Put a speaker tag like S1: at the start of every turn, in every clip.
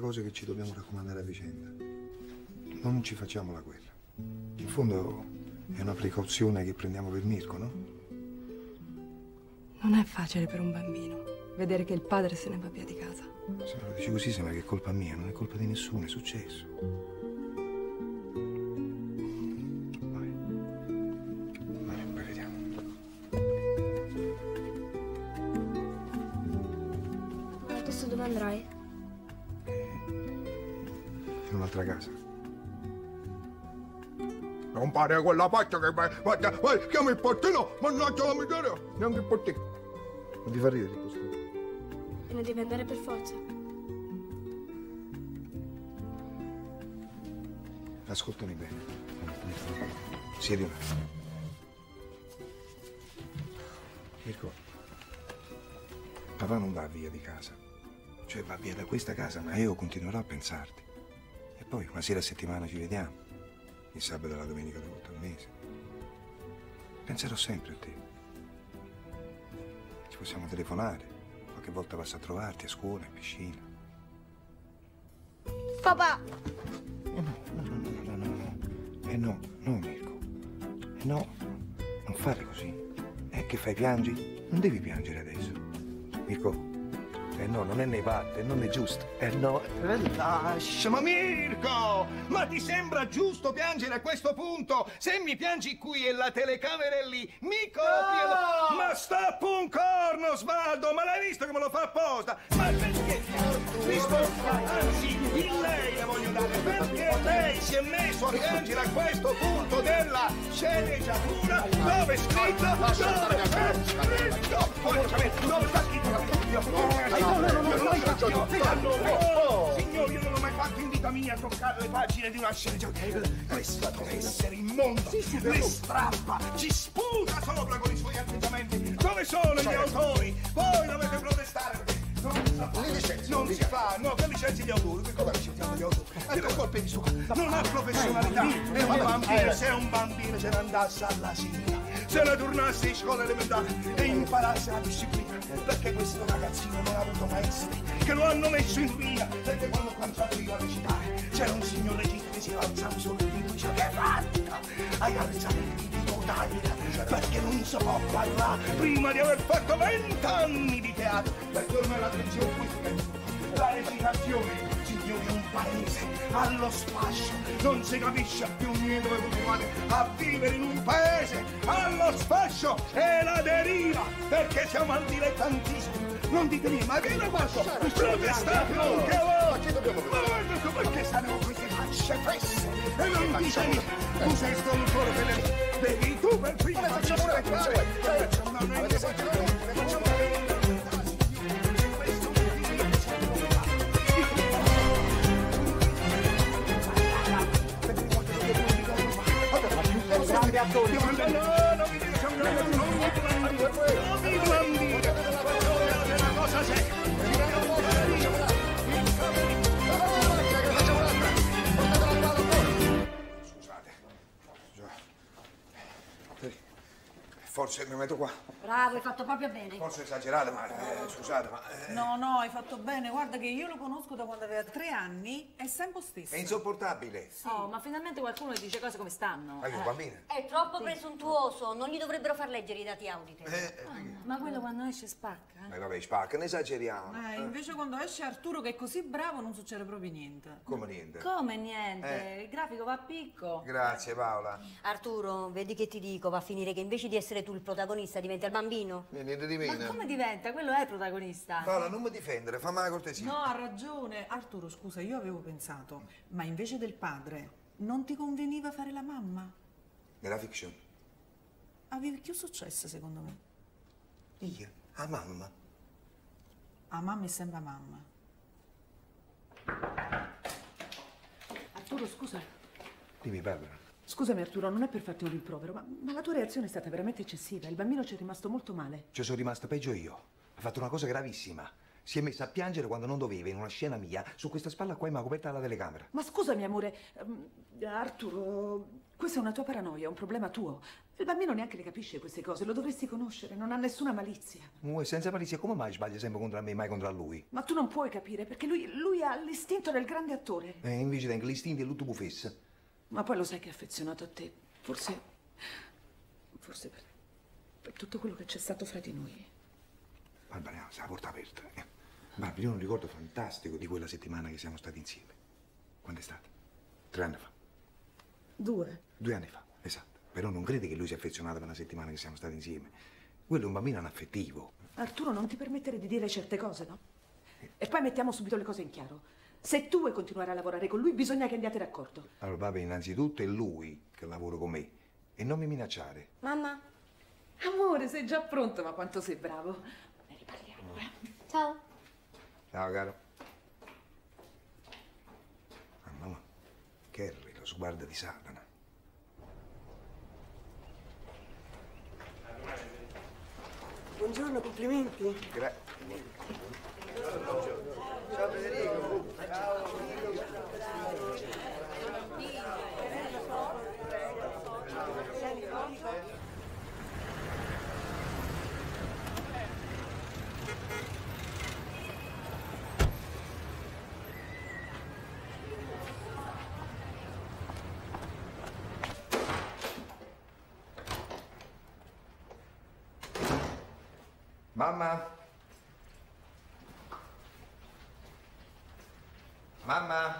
S1: cose che ci dobbiamo raccomandare a vicenda. Non ci facciamo la guerra. In fondo è una precauzione che prendiamo per Mirko, no?
S2: Non è facile per un bambino vedere che il padre se ne va via di casa.
S1: Se me lo dici così sembra che è colpa mia, non è colpa di nessuno, è successo. Vai. Vai, poi vediamo.
S3: Adesso dove andrai?
S1: In un'altra casa.
S4: Non pare quella faccia che guarda, chiama il portino, mannaggia la miseria, neanche il portino.
S1: Non ti fa ridere il postino?
S3: E ne devi andare per forza.
S1: Ascoltami bene. Siedi un attimo. Mirko, papà non va via di casa. Cioè va via da questa casa, ma io continuerò a pensarti. E poi una sera a settimana ci vediamo. Il sabato e la domenica una volta al mese. Penserò sempre a te. Ci possiamo telefonare. Qualche volta passo a trovarti a scuola, in piscina.
S3: Papà!
S1: No, Mirko. No, non fare così. Che fai, piangi? Non devi piangere adesso. Mirko, no, non è nei patti, non è giusto. No.
S4: Lascia, ma Mirko! Ma ti sembra giusto piangere a questo punto? Se mi piangi qui e la telecamera è lì, mi copiano! Ma stappo un corno, Osvaldo! Ma l'hai visto che me lo fa apposta? Ma perché? Anzi, in lei la voglio dare, perché lei si è messo a piangere a questo punto della sceneggiatura dove è scritto, dove sta scritto, signore, io non ho mai fatto in vita mia toccare le pagine di una sceneggiatura. Questo deve essere immondo, le strappa, ci sputa sopra con i suoi atteggiamenti. Dove sono gli autori? Voi dovete protestare perché non si fa, no, che licenzi gli autori? Che cosa licenziamo gli autori? Per colpe di sua, non ha professionalità. È un bambino, se è un bambino se ne andasse all'asilo, se ne tornasse in scuola elementare e imparasse la disciplina, perché questo ragazzino non ha avuto maestri che lo hanno messo in via, perché quando ho cantato io a recitare c'era un signor regista che si alzava solo il dito e diceva: che hai fatto? Hai alzato il dito, perché non si può parlare prima di aver fatto 20 anni di teatro, perché ormai la tradizione la recitazione, signori, è un paese allo sfascio, non si capisce più niente dove continuare a vivere in un paese allo sfascio e la deriva, perché siamo al dilettantismo. Non dite lì, ma che ne faccio? Protestate anche voi! Ma perché stanno con queste facce fesse? E non dite lì, tu sei stoltore per le... Devi tu per prima! Ma facciamo una grande attore! No, non mi dica un grande attore! Non mi dire! È una cosa seria! Scusate. Forse mi metto qua.
S5: Bravo, hai fatto proprio bene.
S4: Forse esagerate, ma scusate, ma...
S6: No, hai fatto bene. Guarda che io lo conosco da quando aveva 3 anni, è sempre stesso.
S4: È insopportabile.
S5: Sì. Oh, ma finalmente qualcuno le dice cose come stanno.
S4: Ma io, bambina.
S5: È troppo presuntuoso, non gli dovrebbero far leggere i dati Auditel. Ma quello quando esce spacca.
S4: Vabbè, spacca, ne esageriamo.
S6: Invece quando esce Arturo che è così bravo non succede proprio niente.
S4: Come niente?
S5: Come niente? Il grafico va a picco.
S4: Grazie, Paola.
S5: Arturo, vedi che ti dico, va a finire che invece di essere tu il protagonista diventa il bambino.
S4: Niente di meno.
S5: Ma come diventa? Quello è il protagonista.
S4: Paola, non mi difendere, fammi la cortesia.
S6: No, ha ragione. Arturo, scusa, io avevo pensato, ma invece del padre, non ti conveniva fare la mamma?
S4: Nella fiction?
S6: Avevi più successo, secondo me.
S4: Io? A mamma?
S6: A mamma è sempre a mamma. Arturo, scusa.
S1: Dimmi, Barbara.
S6: Scusami Arturo, non è per farti un rimprovero, ma la tua reazione è stata veramente eccessiva. Il bambino ci è rimasto molto male.
S1: Ci sono rimasto peggio io. Ha fatto una cosa gravissima. Si è messa a piangere quando non doveva, in una scena mia, su questa spalla qua mi ha coperta la telecamera.
S6: Ma scusami, amore, Arturo, questa è una tua paranoia, è un problema tuo. Il bambino neanche le capisce queste cose, lo dovresti conoscere, non ha nessuna malizia.
S1: Senza malizia, come mai sbaglia sempre contro me, mai contro lui?
S6: Ma tu non puoi capire, perché lui ha l'istinto del grande attore.
S1: Invece tengo l'istinto e l'utto buffessa.
S6: Ma poi lo sai che è affezionato a te. Forse per tutto quello che c'è stato fra di noi.
S1: Barbara, se la porta aperta. Barbara, io ho un ricordo fantastico di quella settimana che siamo stati insieme. Quando è stata? 3 anni fa.
S6: 2.
S1: 2 anni fa, esatto. Però non credi che lui sia affezionato per una settimana che siamo stati insieme. Quello è un bambino anaffettivo.
S6: Arturo, non ti permettere di dire certe cose, no? E poi mettiamo subito le cose in chiaro. Se tu vuoi continuare a lavorare con lui, bisogna che andiate d'accordo.
S1: Allora, papà, innanzitutto è lui che lavora con me. E non mi minacciare.
S3: Mamma,
S6: Amore, sei già pronto, ma quanto sei bravo. Ne riparliamo,
S3: ciao.
S1: Ciao, caro. Ah, mamma, Kerry, lo sguardo di Satana.
S7: Buongiorno, complimenti.
S1: Grazie.
S7: Ciao Federico.
S1: Mamma? Mamma?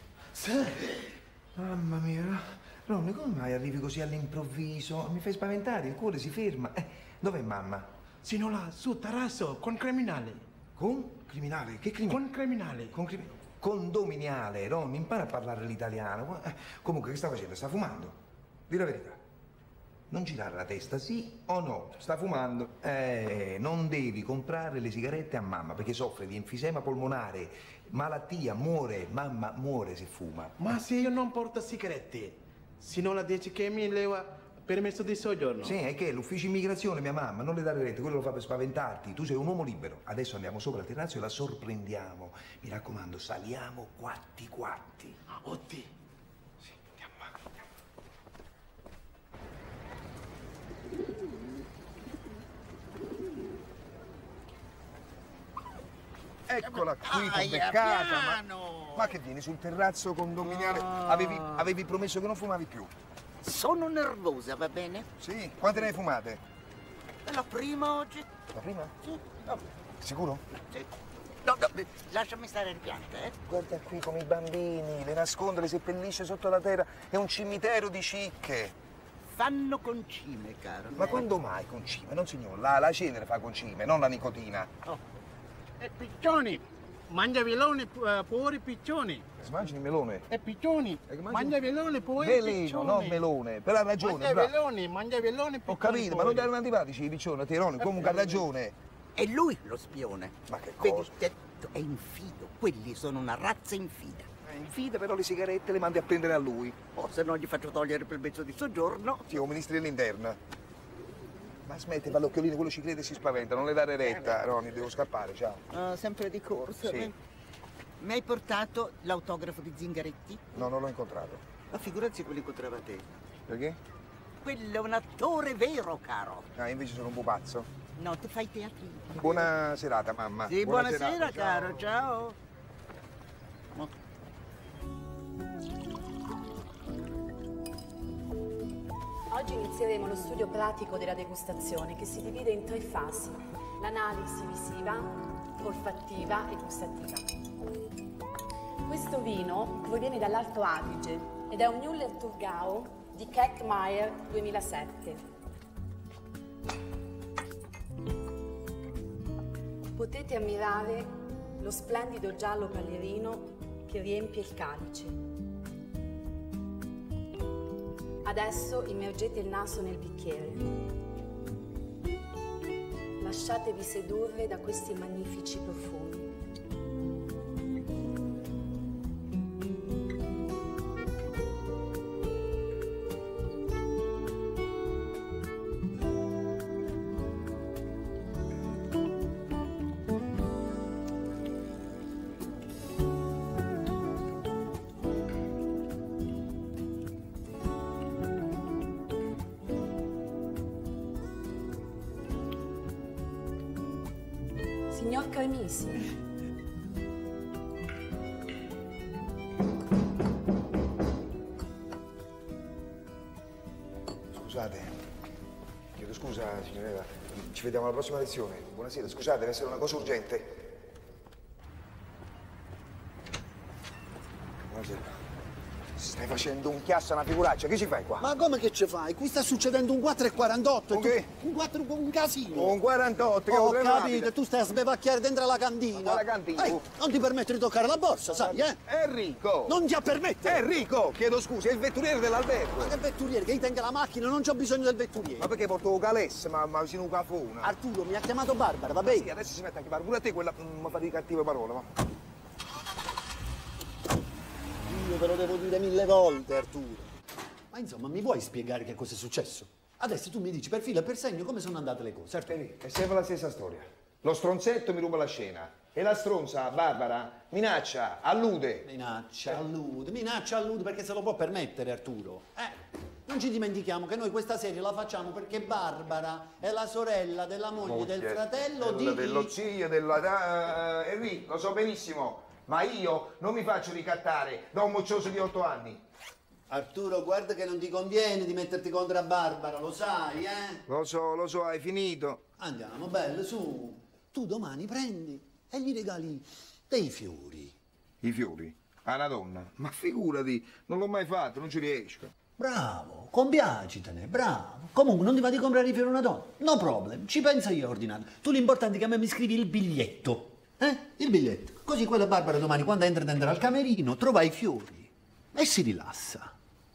S1: Mamma mia, Ronny, come mai arrivi così all'improvviso? Mi fai spaventare, il cuore si ferma. Dov'è mamma?
S8: Sino là, su terrazzo, con criminale.
S1: Con? Criminale? Che criminale?
S8: Con criminale.
S1: Condominiale, Ronny, impara a parlare l'italiano. Comunque, che sta facendo? Sta fumando? Dì la verità. Non girare la testa, sì o no? Sta fumando? Non devi comprare le sigarette a mamma perché soffre di enfisema polmonare, malattia, muore, mamma muore se fuma.
S8: Ma se io non porto sigarette, sino la dice che mi leva permesso di soggiorno.
S1: Sì, è che l'ufficio immigrazione, mia mamma, non le dare rete, quello lo fa per spaventarti. Tu sei un uomo libero. Adesso andiamo sopra al terrazzo e la sorprendiamo. Mi raccomando, saliamo quatti quatti.
S8: Oddio.
S1: Eccola qui, beccata. Ma che vieni sul terrazzo condominiale? Avevi promesso che non fumavi più.
S9: Sono nervosa, va bene?
S1: Sì, quante ne hai fumate?
S9: È la prima oggi.
S1: La prima?
S9: Sì.
S1: No. Sicuro?
S9: Sì. No, lasciami stare le piante, eh?
S1: Guarda qui come i bambini, le nasconde, le seppellisce sotto la terra. È un cimitero di cicche.
S9: Fanno concime, caro.
S1: Ma quando mai concime? Non signor, la cenere fa concime, non la nicotina.
S8: Oh. E piccioni, mangia melone fuori piccioni.
S1: Si mangi il melone?
S8: E piccioni, mangia melone fuori
S1: veleno,
S8: piccioni.
S1: non melone, per la ragione.
S8: Mangia melone piccioni.
S1: Ho capito, ma non erano antipatici i piccioni a te, Ronny, comunque ha ragione.
S9: È lui lo spione.
S1: Ma che cosa?
S9: Vedi, è in fido, quelli sono una razza in fida.
S1: In fida però le sigarette le mandi a prendere a lui.
S9: O se no gli faccio togliere il permesso di soggiorno.
S1: Sì, o ministri dell'interno. Ma smetti, fa l'occhiolino, quello ci crede e si spaventa, non le dare retta, Ronny, devo scappare, ciao.
S9: Sempre di corsa.
S1: Sì.
S9: Mi hai portato l'autografo di Zingaretti?
S1: No, non l'ho incontrato.
S9: Ma figurati se quello incontrava te.
S1: Perché?
S9: Quello è un attore vero, caro.
S1: Ah, invece sono un pupazzo.
S9: No, tu fai teatrino.
S1: Buona serata, mamma.
S9: Sì, buonasera,
S1: serata,
S9: caro, ciao.
S10: Oggi inizieremo lo studio pratico della degustazione che si divide in 3 fasi: l'analisi visiva, olfattiva e gustativa. Questo vino proviene dall'Alto Adige ed è un Müller-Thurgau di Keckmeier 2007. Potete ammirare lo splendido giallo ballerino che riempie il calice. Adesso immergete il naso nel bicchiere. Lasciatevi sedurre da questi magnifici profumi. signor Caimisi.
S1: Scusate, chiedo scusa, signorina. Ci vediamo alla prossima lezione. Buonasera, scusate, deve essere una cosa urgente. Buonasera. Stai facendo un chiasso, una figuraccia, che ci fai qua?
S11: Ma come che ci fai? Qui sta succedendo un 4,48.
S1: Che?
S11: Un casino.
S1: Un 48, che
S11: ho
S1: capito,
S11: capito, tu stai a sbevacchiare dentro la cantina.
S1: La cantina?
S11: Non ti permettere di toccare la borsa, sai, eh?
S1: Enrico!
S11: Non ti permettere!
S1: Enrico, chiedo scusa, è il vetturiere dell'albergo.
S11: Ma che vetturiere? Che io tenga la macchina, non c'ho bisogno del vetturiere.
S1: Ma perché porto un calesse, ma vicino un cafona?
S11: Arturo, mi ha chiamato Barbara, va bene?
S1: Sì, adesso si mette a chiamare pure a te quella mi fa di cattive parole, ma.
S11: Io te lo devo dire 1000 volte, Arturo. Ma insomma, mi vuoi spiegare che cosa è successo? Adesso tu mi dici per filo e per segno come sono andate le cose, Arturo.
S1: È sempre la stessa storia. Lo stronzetto mi ruba la scena e la stronza, Barbara, minaccia, allude.
S11: Minaccia, allude perché se lo può permettere, Arturo. Non ci dimentichiamo che noi questa serie la facciamo perché Barbara è la sorella della moglie del fratello
S1: dello zio, della. Enrico, lo so benissimo. Ma io non mi faccio ricattare da un moccioso di 8 anni.
S11: Arturo, guarda che non ti conviene di metterti contro a Barbara, lo sai, eh?
S1: Lo so, hai finito.
S11: Andiamo, bello, su. Tu domani prendi e gli regali dei fiori.
S1: I fiori? A una donna? Ma figurati, non l'ho mai fatto, non ci riesco.
S11: Bravo, compiacitene, bravo. Comunque non ti va di comprare i fiori a una donna? No problem, ci penso io a ordinare. Tu l'importante è che a me mi scrivi il biglietto. Il biglietto. Così quella Barbara domani quando entra al camerino trova i fiori e si rilassa.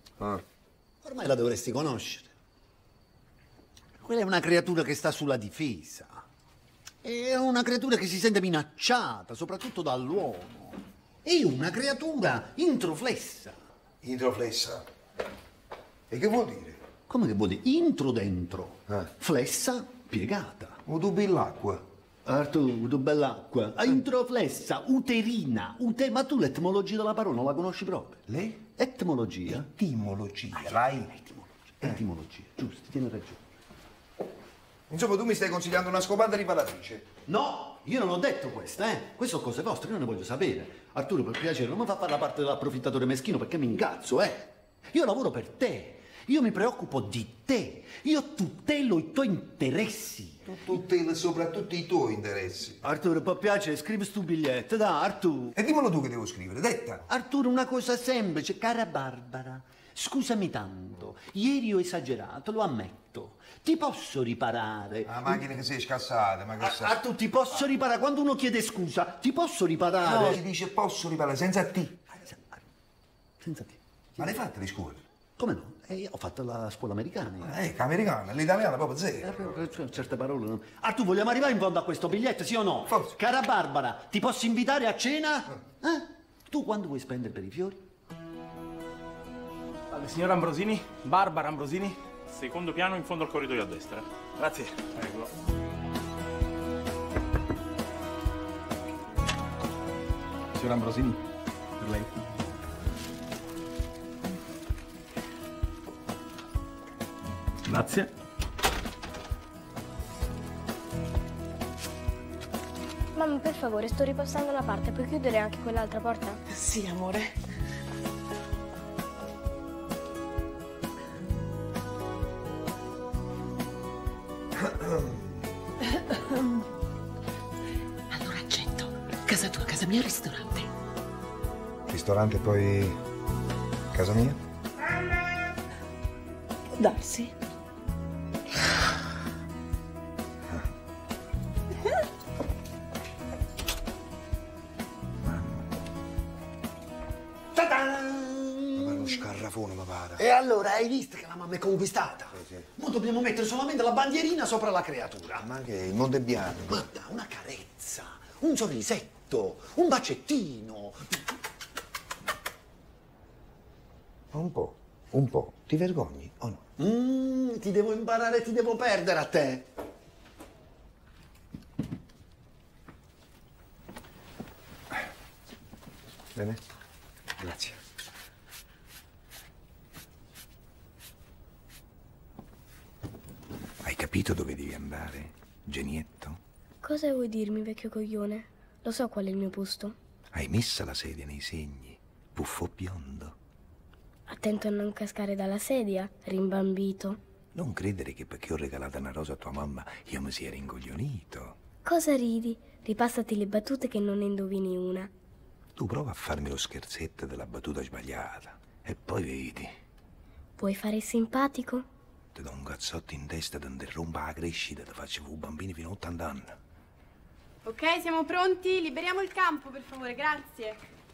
S11: Ormai la dovresti conoscere. Quella è una creatura che sta sulla difesa. È una creatura che si sente minacciata, soprattutto dall'uomo. È una creatura introflessa.
S1: Introflessa? E che vuol dire?
S11: Come che vuol dire? Intro dentro. Flessa piegata.
S1: O dubbi l'acqua.
S11: Arturo, tu bell'acqua. Introflessa, uterina. Ma tu l'etimologia della parola non la conosci proprio?
S1: Lei?
S11: Etimologia.
S1: Etimologia,
S11: Etimologia, giusto, tieni ragione.
S1: Insomma, tu mi stai consigliando una scopata riparatrice?
S11: No, io non ho detto questo, Queste sono cose vostre, io non ne voglio sapere. Arturo, per piacere, non mi fa fare la parte dell'approfittatore meschino perché mi incazzo, Io lavoro per te. Io mi preoccupo di te. Io tutelo i tuoi interessi.
S1: Tu tuteli soprattutto i tuoi interessi.
S11: Arturo, per piacere, scrivi stu biglietto, dai, Arturo.
S1: E dimmelo tu che devo scrivere, detta.
S11: Arturo, una cosa semplice, cara Barbara. Scusami tanto, ieri ho esagerato, lo ammetto. Ti posso riparare?
S1: La macchina che sei scassata, ma che sai?
S11: Arturo, ti posso riparare? Quando uno chiede scusa, ti posso riparare?
S1: No, si dice posso riparare, senza T.
S11: Senza T.
S1: Ma l'hai fatta di scuola?
S11: Come no? Ho fatto la scuola americana.
S1: Americana, l'italiana proprio zero.
S11: Certe parole non. Arturo, vogliamo arrivare in fondo a questo biglietto, sì o no?
S1: Forza.
S11: Cara Barbara, ti posso invitare a cena? Tu quando vuoi spendere per i fiori?
S12: Signor Ambrosini, Barbara Ambrosini, secondo piano in fondo al corridoio a destra. Grazie. Prego. Signor Ambrosini, per lei. Grazie.
S3: Mamma, per favore, sto ripassando la parte, puoi chiudere anche quell'altra porta?
S6: Sì, amore. Allora accetto. Casa tua, casa mia, ristorante.
S1: Ristorante e poi casa mia?
S6: Può darsi.
S1: Scarrafone, mi pare.
S11: E allora hai visto che la mamma è conquistata? Sì. Mo dobbiamo mettere solamente la bandierina sopra la creatura.
S1: Ma che? Il mondo è bianco.
S11: Guarda, una carezza, un sorrisetto, un bacettino.
S1: Un po'. Ti vergogni o no?
S11: Ti devo imparare, ti devo perdere a te.
S1: Bene? Grazie. Hai capito dove devi andare, genietto?
S3: Cosa vuoi dirmi, vecchio coglione? Lo so qual è il mio posto.
S1: Hai messa la sedia nei segni, buffo biondo.
S3: Attento a non cascare dalla sedia, rimbambito.
S1: Non credere che perché ho regalato una rosa a tua mamma io mi sia rincoglionito.
S3: Cosa ridi? Ripassati le battute che non ne indovini una.
S1: Tu prova a farmi lo scherzetto della battuta sbagliata e poi vedi.
S3: Puoi fare il simpatico?
S1: Ti do un cazzotto in testa, ti interrompa la crescita, ti faccio bambini fino a 80 anni.
S13: Ok, siamo pronti? Liberiamo il campo, per favore, grazie.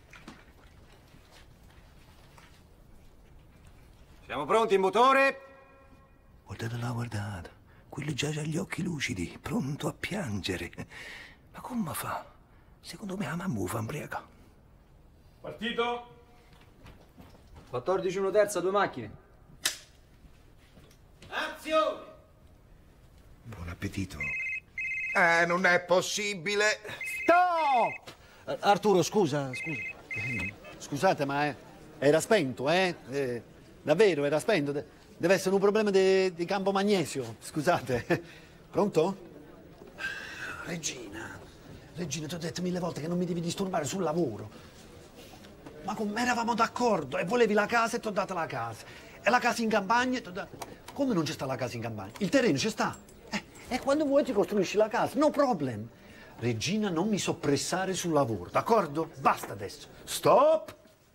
S1: Siamo pronti in motore? Guardate là, guardate. Quello già ha gli occhi lucidi, pronto a piangere. Ma come fa? Secondo me la mamma lo fa imbriaca.
S12: Partito.
S14: 14-1/3, 2 macchine.
S4: Azione!
S1: Buon appetito.
S4: Non è possibile.
S11: Stop! Arturo, scusa. Scusate, ma era spento, davvero, era spento. Deve essere un problema di campo magnesio. Scusate. Pronto? Regina, ti ho detto 1000 volte che non mi devi disturbare sul lavoro. Ma come eravamo d'accordo? E volevi la casa e ti ho dato la casa. E la casa in campagna e ti ho dato... Come non c'è sta la casa in campagna? Il terreno c'è sta. E quando vuoi ti costruisci la casa, no problem. Regina, non mi soppressare sul lavoro, d'accordo? Basta adesso. Stop!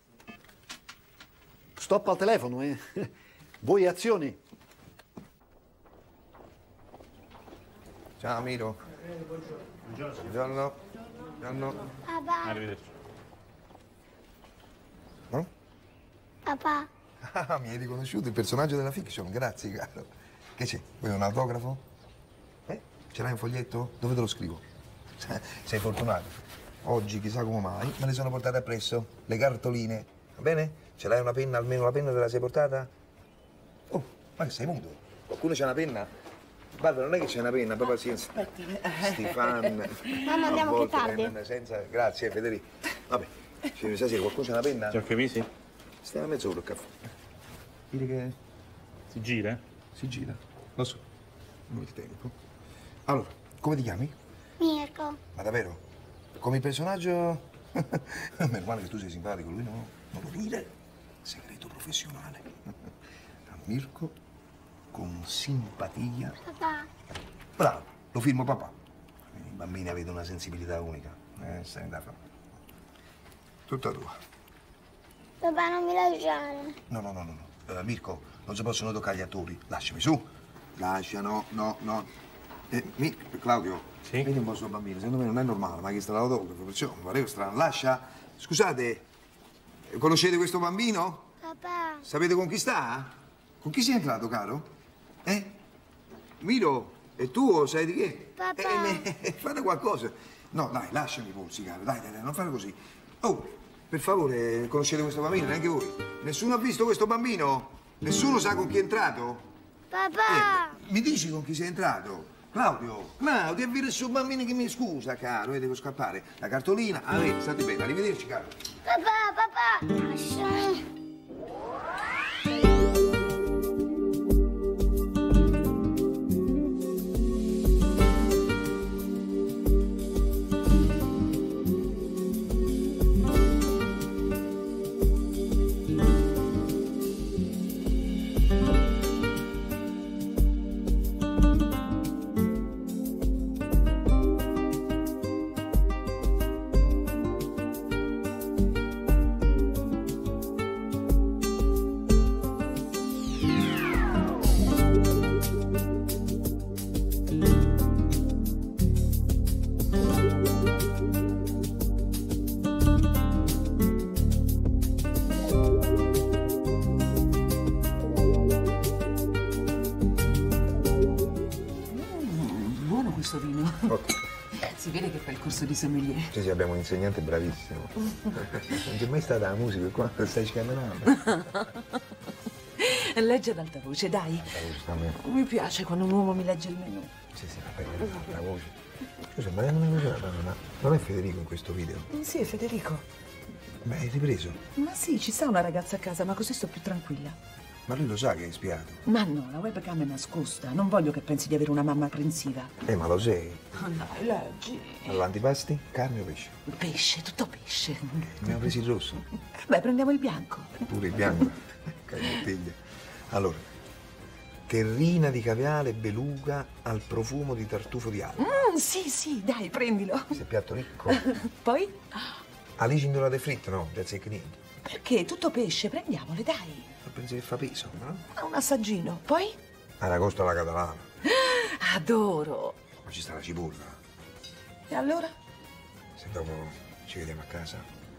S11: Stop al telefono, Voi azioni.
S1: Ciao Miro. Buongiorno.
S3: Papà.
S12: Arrivederci.
S1: No?
S3: Papà.
S1: Ah, mi hai riconosciuto il personaggio della fiction, grazie caro. Che c'è? Vuoi un autografo? Ce l'hai un foglietto? Dove te lo scrivo? Sei fortunato. Oggi, chissà come mai, me le sono portate appresso, le cartoline. Va bene? Ce l'hai una penna, almeno la penna te la sei portata? Oh, ma che sei muto? Qualcuno c'ha una penna? Barbara, non è che c'è una penna, proprio pazienza. Stefan.
S3: Mamma, andiamo che tardi.
S1: Senza... Grazie, Federico. Vabbè, stasera qualcuno c'ha una penna?
S12: C'è anche Visi?
S1: Stai a mezz'ora il caffè. Dire che...
S12: Si gira?
S1: Si gira, lo so. Non ho il tempo. Allora, come ti chiami?
S3: Mirko.
S1: Ma davvero? Come il personaggio? Meno male che tu sei simpatico, lui no. Non lo dire. Segreto professionale. Mirko con simpatia.
S3: Papà.
S1: Bravo, lo firmo papà. I bambini avete una sensibilità unica. Stai da fare. Tutta tua.
S3: Papà, non mi lasciare.
S1: No. Mirko, non si possono toccare gli attori. Lasciami su. Lascia, no. Claudio, sì? Vedi un po' suo bambino, secondo me non è normale, ma che sta l'autografo, perciò mi pareva strano. Lascia. Scusate, conoscete questo bambino?
S3: Papà.
S1: Sapete con chi sta? Con chi sei entrato, caro? Miro, è tuo, sai di che?
S3: Papà.
S1: Fate qualcosa. No, dai, lasciami i polsi, caro, dai, non fare così. Oh, per favore, conoscete questo bambino, neanche voi? Nessuno ha visto questo bambino? Nessuno sa con chi è entrato?
S3: Papà!
S1: Mi dici con chi sei entrato? Claudio, è vero il suo bambino che mi scusa, caro, devo scappare. La cartolina, state bene, arrivederci, caro.
S3: Papà! Lasciami.
S6: Si vede che fa il corso di sommelier.
S1: Sì, abbiamo un insegnante bravissimo. Non c'è mai stata la musica qua, stai scatenando.
S6: Legge ad alta voce, dai. Mi piace quando un uomo mi legge il menù.
S1: Sì, vabbè, la voce. Scusa, ma non è Federico in questo video?
S6: Sì, è Federico.
S1: Ma hai ripreso?
S6: Ma sì, ci sta una ragazza a casa, ma così sto più tranquilla.
S1: Ma lui lo sa che hai spiato.
S6: Ma no, la webcam è nascosta. Non voglio che pensi di avere una mamma apprensiva.
S1: Ma lo sei.
S6: Oh, dai, leggi.
S1: All'antipasti, carne o pesce?
S6: Pesce, tutto pesce.
S1: Abbiamo preso il rosso.
S6: Beh, prendiamo il bianco.
S1: Pure il bianco. Che bottiglia. Allora, terrina di caviale beluga al profumo di tartufo di alba.
S6: Sì, dai, prendilo.
S1: Questo è piatto ricco.
S6: Poi?
S1: Alici indolate fritte, no? Grazie che niente.
S6: Perché? Tutto pesce, prendiamole, dai.
S1: Pensi che fa peso, no?
S6: Un assaggino. Poi?
S1: Aragosto alla catalana.
S6: Adoro.
S1: Ma ci sta la cipolla.
S6: E allora?
S1: Se dopo ci vediamo a casa.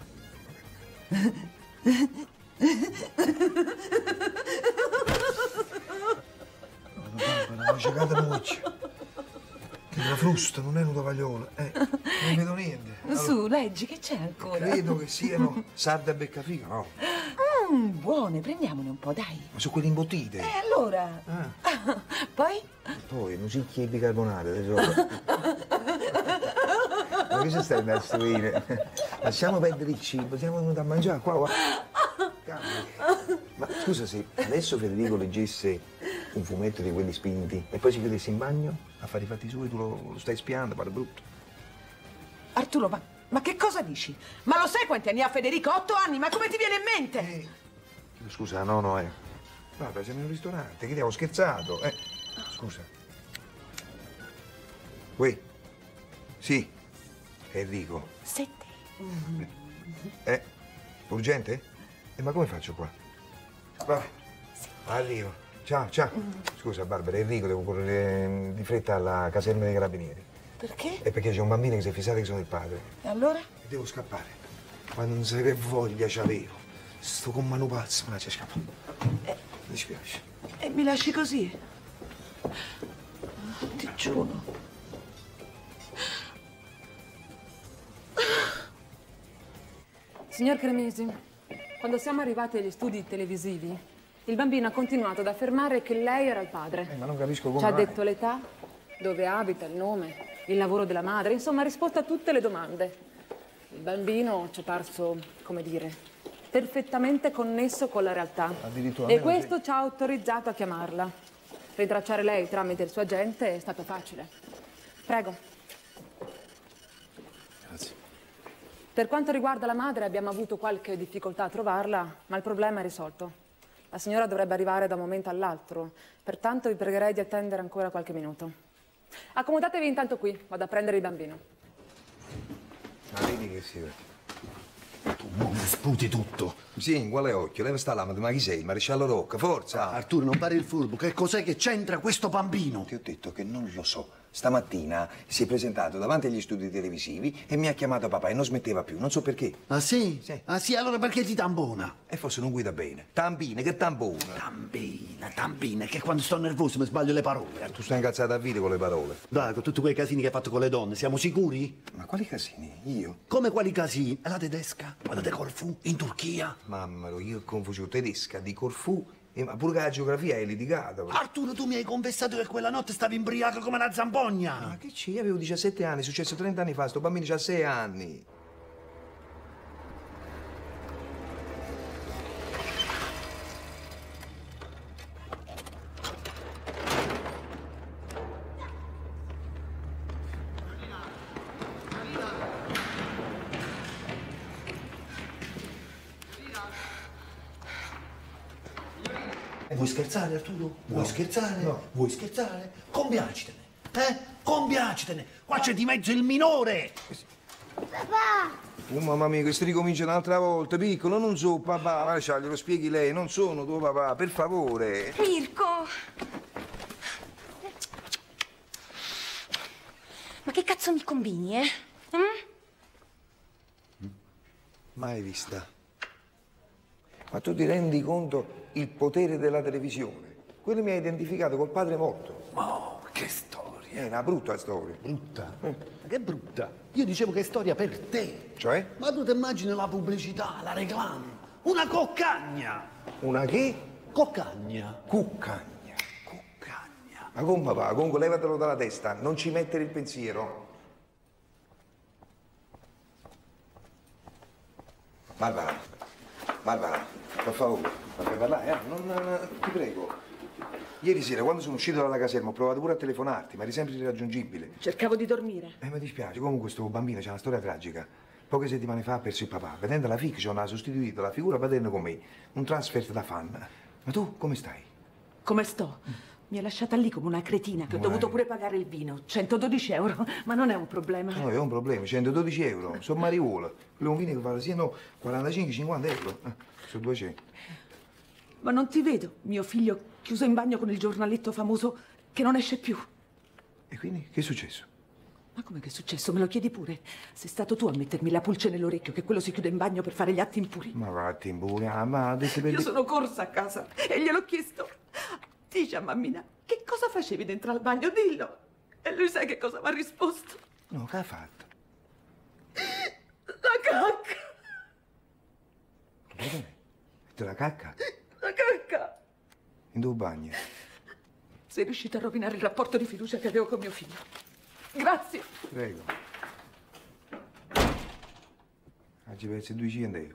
S1: Barbara, mi c'è cata muccia. Che la frusta, non è un tovagliolo. Non vedo niente. Allora,
S6: su, leggi, che c'è ancora?
S1: credo che siano sarda e beccafica, no?
S6: Buone, prendiamone un po', dai.
S1: Ma sono quelle imbottite.
S6: E allora? Poi?
S1: Poi, musicchi e bicarbonate, tesoro. Ma che ci stai andando a istruire? Lasciamo perdere il cibo, siamo venuti a mangiare qua. Ma scusa, se adesso Federico leggesse un fumetto di quelli spinti e poi si chiudesse in bagno a fare i fatti suoi, tu lo stai spiando, pare brutto.
S6: Arturo, ma che cosa dici? Ma lo sai quanti anni ha Federico? 8 anni, ma come ti viene in mente?
S1: Scusa, no. Guarda, siamo in un ristorante, che ti avevo scherzato. Scusa. Uè. Sì. Enrico.
S6: Sette.
S1: Urgente? Ma come faccio qua? Vabbè. Arrivo. Ciao. Scusa, Barbara, Enrico, devo correre di fretta alla caserma dei carabinieri.
S6: Perché?
S1: È perché c'è un bambino che si è fissato che sono il padre.
S6: E allora?
S1: Devo scappare. Ma non sai che voglia c'avevo. Sto con mano pazza, ma c'è scappato. Mi dispiace.
S6: E mi lasci così? Ti giuro.
S10: Signor Cremisi, quando siamo arrivati agli studi televisivi, il bambino ha continuato ad affermare che lei era il padre.
S1: Ma non capisco come
S10: Ci ha
S1: mai.
S10: detto l'età, dove abita, il nome, il lavoro della madre, insomma ha risposto a tutte le domande. Il bambino ci è parso, come dire, perfettamente connesso con la realtà. E questo ci ha autorizzato a chiamarla. Rintracciare lei tramite il suo agente è stato facile. Prego.
S1: Grazie.
S10: Per quanto riguarda la madre abbiamo avuto qualche difficoltà a trovarla, ma il problema è risolto. La signora dovrebbe arrivare da un momento all'altro, pertanto vi pregherei di attendere ancora qualche minuto. Accomodatevi intanto qui, vado a prendere il bambino.
S1: Ma vedi che si vede.
S11: Tu non sputi tutto.
S1: Sì, in quale occhio? Leva sta là, ma chi sei? Maresciallo Rocca, forza!
S11: Arturo, non fare il furbo. Che cos'è che c'entra questo bambino?
S1: Ti ho detto che non lo so. Stamattina si è presentato davanti agli studi televisivi e mi ha chiamato papà e non smetteva più, non so perché.
S11: Ah sì?
S1: Sì.
S11: Ah sì, allora perché ti tambona?
S1: E forse non guida bene. Tampine, che tampone?
S11: Tampina, che quando sto nervoso mi sbaglio le parole.
S1: Tu stai incazzato a vita con le parole.
S11: Dai, con tutti quei casini che hai fatto con le donne, siamo sicuri?
S1: Ma quali casini? Io?
S11: Come quali casini? È la tedesca, quella di Corfù, in Turchia.
S1: Mamma, io ho confuso tedesca di Corfù, ma pure che la geografia è litigata.
S11: Arturo, tu mi hai confessato che quella notte stavi imbriaco come una zampogna.
S1: Ma che c'è? Io avevo 17 anni, è successo 30 anni fa, sto bambino ha 6 anni.
S11: Vuoi scherzare, Arturo? Vuoi scherzare?
S1: No.
S11: Vuoi scherzare? Compiacitene, Compiacitene! Qua c'è di mezzo il minore!
S3: Papà!
S1: Oh, mamma mia, questo ricomincia un'altra volta, piccolo, non so, papà, ma glielo spieghi lei, non sono tuo papà, per favore.
S5: Mirko! Ma che cazzo mi combini,
S1: Mai vista. Ma tu ti rendi conto il potere della televisione? Quello mi ha identificato col padre morto.
S11: Oh, che storia!
S1: È una brutta storia.
S11: Brutta? Ma che brutta? Io dicevo che è storia per te.
S1: Cioè?
S11: Ma tu ti immagini la pubblicità, la reclama? Una coccagna!
S1: Una che?
S11: Coccagna.
S1: Cuccagna. Cuccagna. Ma come papà? Comunque levatelo dalla testa, non ci mettere il pensiero. Barbara, per favore. Fai parlare, ti prego. Ieri sera, quando sono uscito dalla caserma, ho provato pure a telefonarti, ma eri sempre irraggiungibile.
S6: Cercavo di dormire.
S1: Mi dispiace, comunque questo bambino c'è una storia tragica. Poche settimane fa ha perso il papà. Vedendo la fiction ha sostituito la figura paterna con me. Un transfert da fan. Ma tu come stai?
S6: Come sto? Mi ha lasciata lì come una cretina che ho dovuto pure pagare il vino. 112 euro, ma non è un problema.
S1: No, è un problema, 112 euro. Sono mariuola. Quello è un vino che vale siano 45-50 euro. Su 200.
S6: Ma non ti vedo, mio figlio chiuso in bagno con il giornaletto famoso che non esce più.
S1: E quindi che è successo?
S6: Ma come che è successo? Me lo chiedi pure. Sei stato tu a mettermi la pulce nell'orecchio che quello si chiude in bagno per fare gli atti impuri.
S1: Ma vatti impuri, ma adesso per...
S6: Io sono corsa a casa e gliel'ho chiesto. Dici a mammina, che cosa facevi dentro al bagno? Dillo. E lui sai che cosa mi ha risposto?
S1: No, che ha fatto?
S6: La cacca.
S1: Te la cacca?
S6: La cacca.
S1: In tuo bagno?
S6: Sei riuscito a rovinare il rapporto di fiducia che avevo con mio figlio. Grazie.
S1: Prego. Oggi persi 200 euro.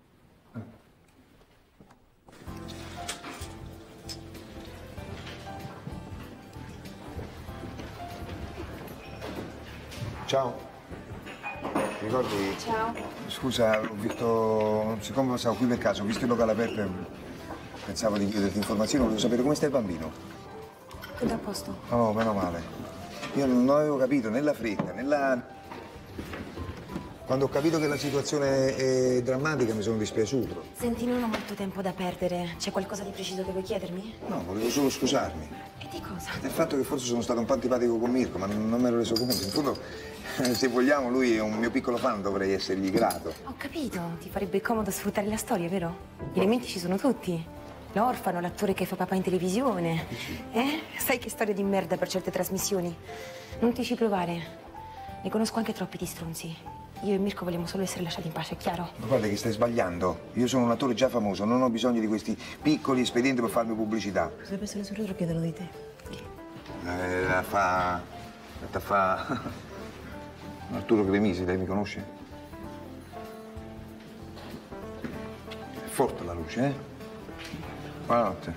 S1: Ciao. Ricordi?
S3: Ciao.
S1: Scusa, ho visto... Siccome passavo qui per caso, ho visto il locale aperto e pensavo di chiederti informazioni, volevo sapere come sta il bambino.
S3: Tutto a posto.
S1: Oh, meno male. Io non avevo capito nella fretta, Quando ho capito che la situazione è drammatica mi sono dispiaciuto.
S3: Senti, non ho molto tempo da perdere. C'è qualcosa di preciso che vuoi chiedermi?
S1: No, volevo solo scusarmi.
S3: E di cosa?
S1: Del fatto che forse sono stato un po' antipatico con Mirko, ma non me ero reso conto. In fondo, se vogliamo, lui è un mio piccolo fan, dovrei essergli grato.
S3: Ho capito. Ti farebbe comodo sfruttare la storia, vero? Gli elementi ci sono tutti. L'orfano, l'attore che fa papà in televisione. Sai che storia di merda per certe trasmissioni? Non ti ci provare. Ne conosco anche troppi di stronzi. Io e Mirko vogliamo solo essere lasciati in pace, è chiaro?
S1: Ma guarda che stai sbagliando. Io sono un attore già famoso, non ho bisogno di questi piccoli espedienti per farmi pubblicità.
S3: Se essere sul retro chiedono di te.
S1: La fa Arturo Cremisi, lei mi conosce? È forte la luce, eh? Buonanotte.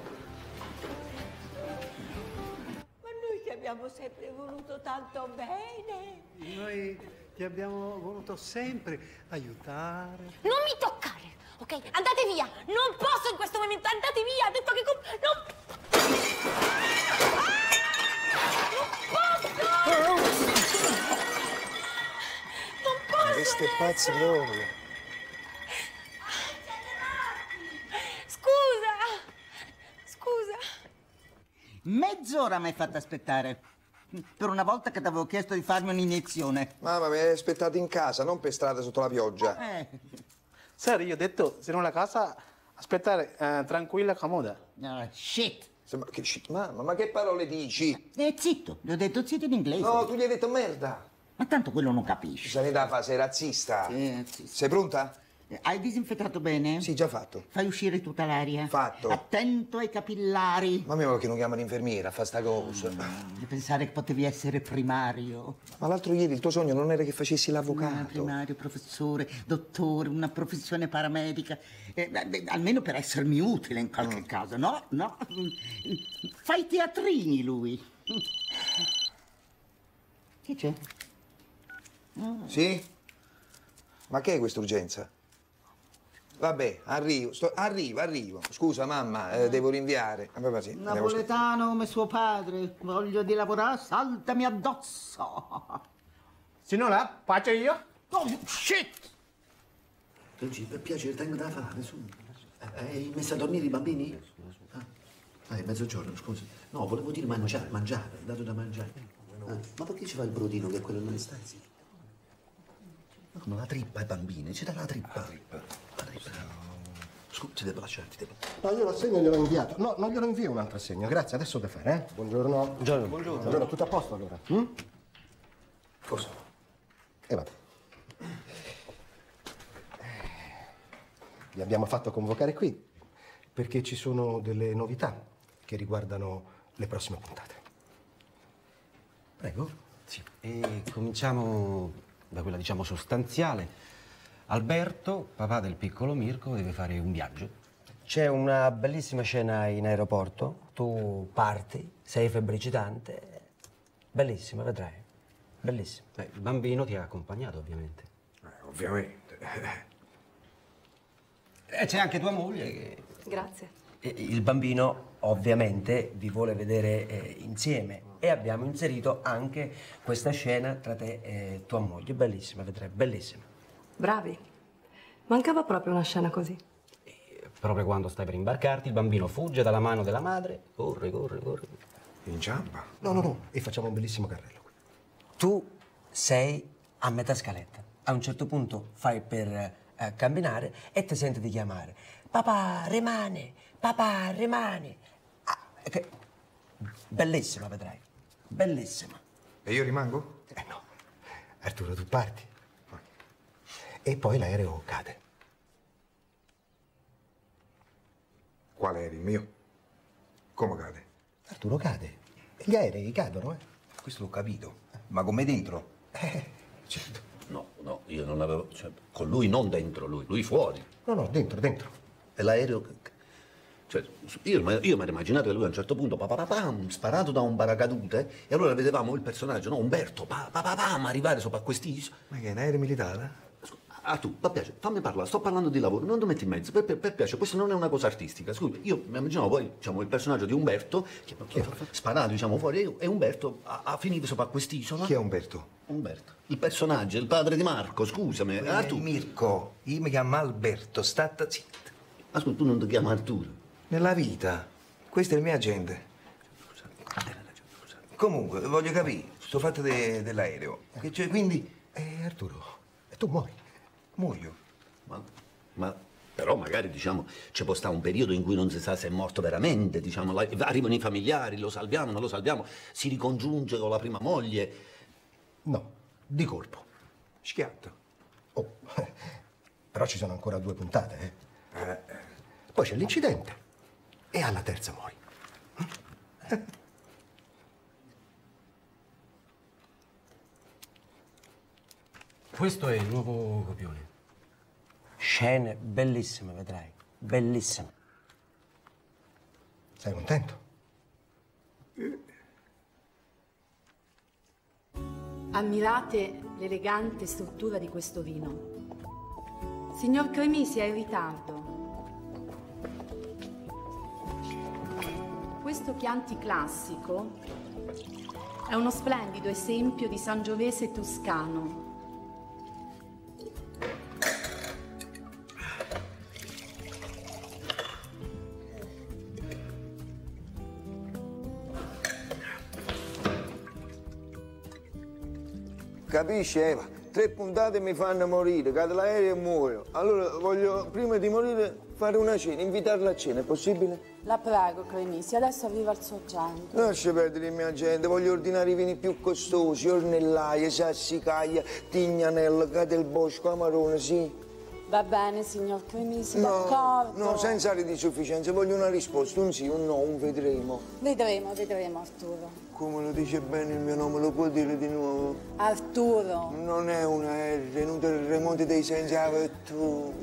S14: Ma noi ti abbiamo sempre voluto tanto bene.
S15: Noi ti abbiamo voluto sempre aiutare.
S5: Non mi toccare, ok? Andate via! Non posso in questo momento, andate via! Ha detto che... Non posso!
S1: Queste pazze proprio.
S3: Scusa. Mezz'ora mi hai fatto aspettare. Per una volta che ti avevo chiesto di farmi un'iniezione.
S1: Mamma, mi hai aspettato in casa, non per strada sotto la pioggia.
S8: Sir, io ho detto, se non la casa, aspettare tranquilla e comoda.
S3: Shit.
S1: Che shit, mamma, ma che parole dici?
S3: Zitto, gli ho detto zitto in inglese.
S1: No, tu gli hai detto merda.
S3: Ma tanto quello non capisce.
S1: Sei da fase razzista.
S3: Sì, razzista.
S1: Sei pronta?
S3: Hai disinfettato bene?
S1: Sì, già fatto.
S3: Fai uscire tutta l'aria?
S1: Fatto.
S3: Attento ai capillari.
S1: Ma perché non chiama l'infermiera a fare sta cosa?
S3: Di pensare che potevi essere primario.
S1: Ma l'altro ieri il tuo sogno non era che facessi l'avvocato.
S3: Primario, professore, dottore, una professione paramedica. Almeno per essermi utile in qualche caso, no? No. Fai teatrini lui. Che c'è?
S1: Sì? Ma che è questa urgenza? Vabbè, arrivo. Scusa, mamma, devo rinviare. Sì,
S3: Napoletano come suo padre. Voglio di lavorare, saltami addosso.
S8: Signora, faccio io?
S3: Oh, shit!
S11: Luigi, per piacere, tengo da fare, su. Hai messo a dormire i bambini? È mezzogiorno, scusa. No, volevo dire mangiare, dato da mangiare. Ma perché ci fa il brodino che è quello nelle stanze? Ma come la trippa ai bambini? Ci dà la trippa. La trippa. Scusa, ti devo lasciarti.
S16: No, io l'assegno gliel'ho inviato. No, non glielo invio un altro assegno. Grazie, adesso ho da fare, eh? Buongiorno.
S11: Buongiorno.
S16: Buongiorno, tutto a posto allora?
S1: Cosa?
S16: Vabbè. Vi abbiamo fatto convocare qui perché ci sono delle novità che riguardano le prossime puntate.
S17: Prego. Sì. E cominciamo da quella, diciamo, sostanziale. Alberto, papà del piccolo Mirko, deve fare un viaggio. C'è una bellissima scena in aeroporto. Tu parti, sei febbricitante. Bellissima, vedrai. Bellissima. Il bambino ti ha accompagnato, ovviamente.
S1: Ovviamente.
S17: E c'è anche tua moglie che...
S2: Grazie.
S17: Il bambino, ovviamente, vi vuole vedere insieme. E abbiamo inserito anche questa scena tra te e tua moglie. Bellissima, vedrai, bellissima.
S2: Bravi. Mancava proprio una scena così.
S17: Proprio quando stai per imbarcarti, il bambino fugge dalla mano della madre, corre.
S1: Inciampa?
S16: No, e facciamo un bellissimo carrello.
S17: Tu sei a metà scaletta. A un certo punto fai per camminare e ti senti di chiamare. Papà, rimane! Papà, rimane! Bellissima, vedrai. Bellissima.
S1: E io rimango?
S16: No. Arturo, tu parti. E poi l'aereo cade.
S1: Quale aereo? Il mio? Come cade?
S16: Arturo, cade. Gli aerei cadono,
S1: Questo l'ho capito. Ma come dentro?
S16: Certo.
S11: No, io non avevo... Cioè, con lui non dentro, lui fuori.
S16: No, dentro.
S11: E l'aereo... Cioè, io mi ero immaginato che lui a un certo punto, sparato da un paracadute, e allora vedevamo il personaggio, no? Umberto, arrivare sopra questi...
S1: Ma che è un aereo militare?
S11: Tu, per piace, fammi parlare, sto parlando di lavoro, non ti metti in mezzo, per piace, questa non è una cosa artistica. Scusa, io mi immaginavo poi, diciamo, il personaggio di Umberto, che sparato, diciamo, fuori, e Umberto ha finito sopra quest'isola.
S1: Chi è Umberto?
S11: Umberto. Il personaggio, il padre di Marco, scusami.
S1: Tu. Mirko, io mi chiamo Alberto, state zitto.
S11: Ma scusa, tu non ti chiami Arturo?
S1: Nella vita. Questo è il mio agente. Comunque, voglio capire, sto fatto dell'aereo. Che cioè, quindi...
S16: Arturo, tu muori.
S1: Muoio.
S11: Ma però magari, diciamo, ci può stare un periodo in cui non si sa se è morto veramente, diciamo, arrivano i familiari, lo salviamo, non lo salviamo, si ricongiunge con la prima moglie.
S16: No, di colpo.
S1: Schiatto.
S16: Oh, però ci sono ancora 2 puntate, Poi c'è l'incidente e alla terza muori.
S17: Questo è il nuovo copione. Scene bellissime, vedrai. Bellissime.
S16: Sei contento?
S10: Ammirate l'elegante struttura di questo vino. Signor Cremisi è in ritardo. Questo Chianti classico è uno splendido esempio di Sangiovese toscano.
S18: Capisci, Eva? 3 puntate mi fanno morire, cade l'aereo e muoio. Allora voglio, prima di morire, fare una cena, invitarla a cena, è possibile?
S10: La prego, Cremisi, adesso arriva il suo agente.
S18: Lascia perdere il mio agente, voglio ordinare i vini più costosi, ornellaie, sassicaglia, tignanello, Cadelbosco, Amarone, sì?
S10: Va bene, signor Cremisi,
S18: No,
S10: d'accordo.
S18: no, senza aree di sufficienza, voglio una risposta, un sì, un no, un vedremo.
S10: Vedremo, Arturo.
S18: Come lo dice bene il mio nome, lo può dire di nuovo?
S10: Arturo.
S18: Non è una R, è un terremoto dei sensi, Arturo.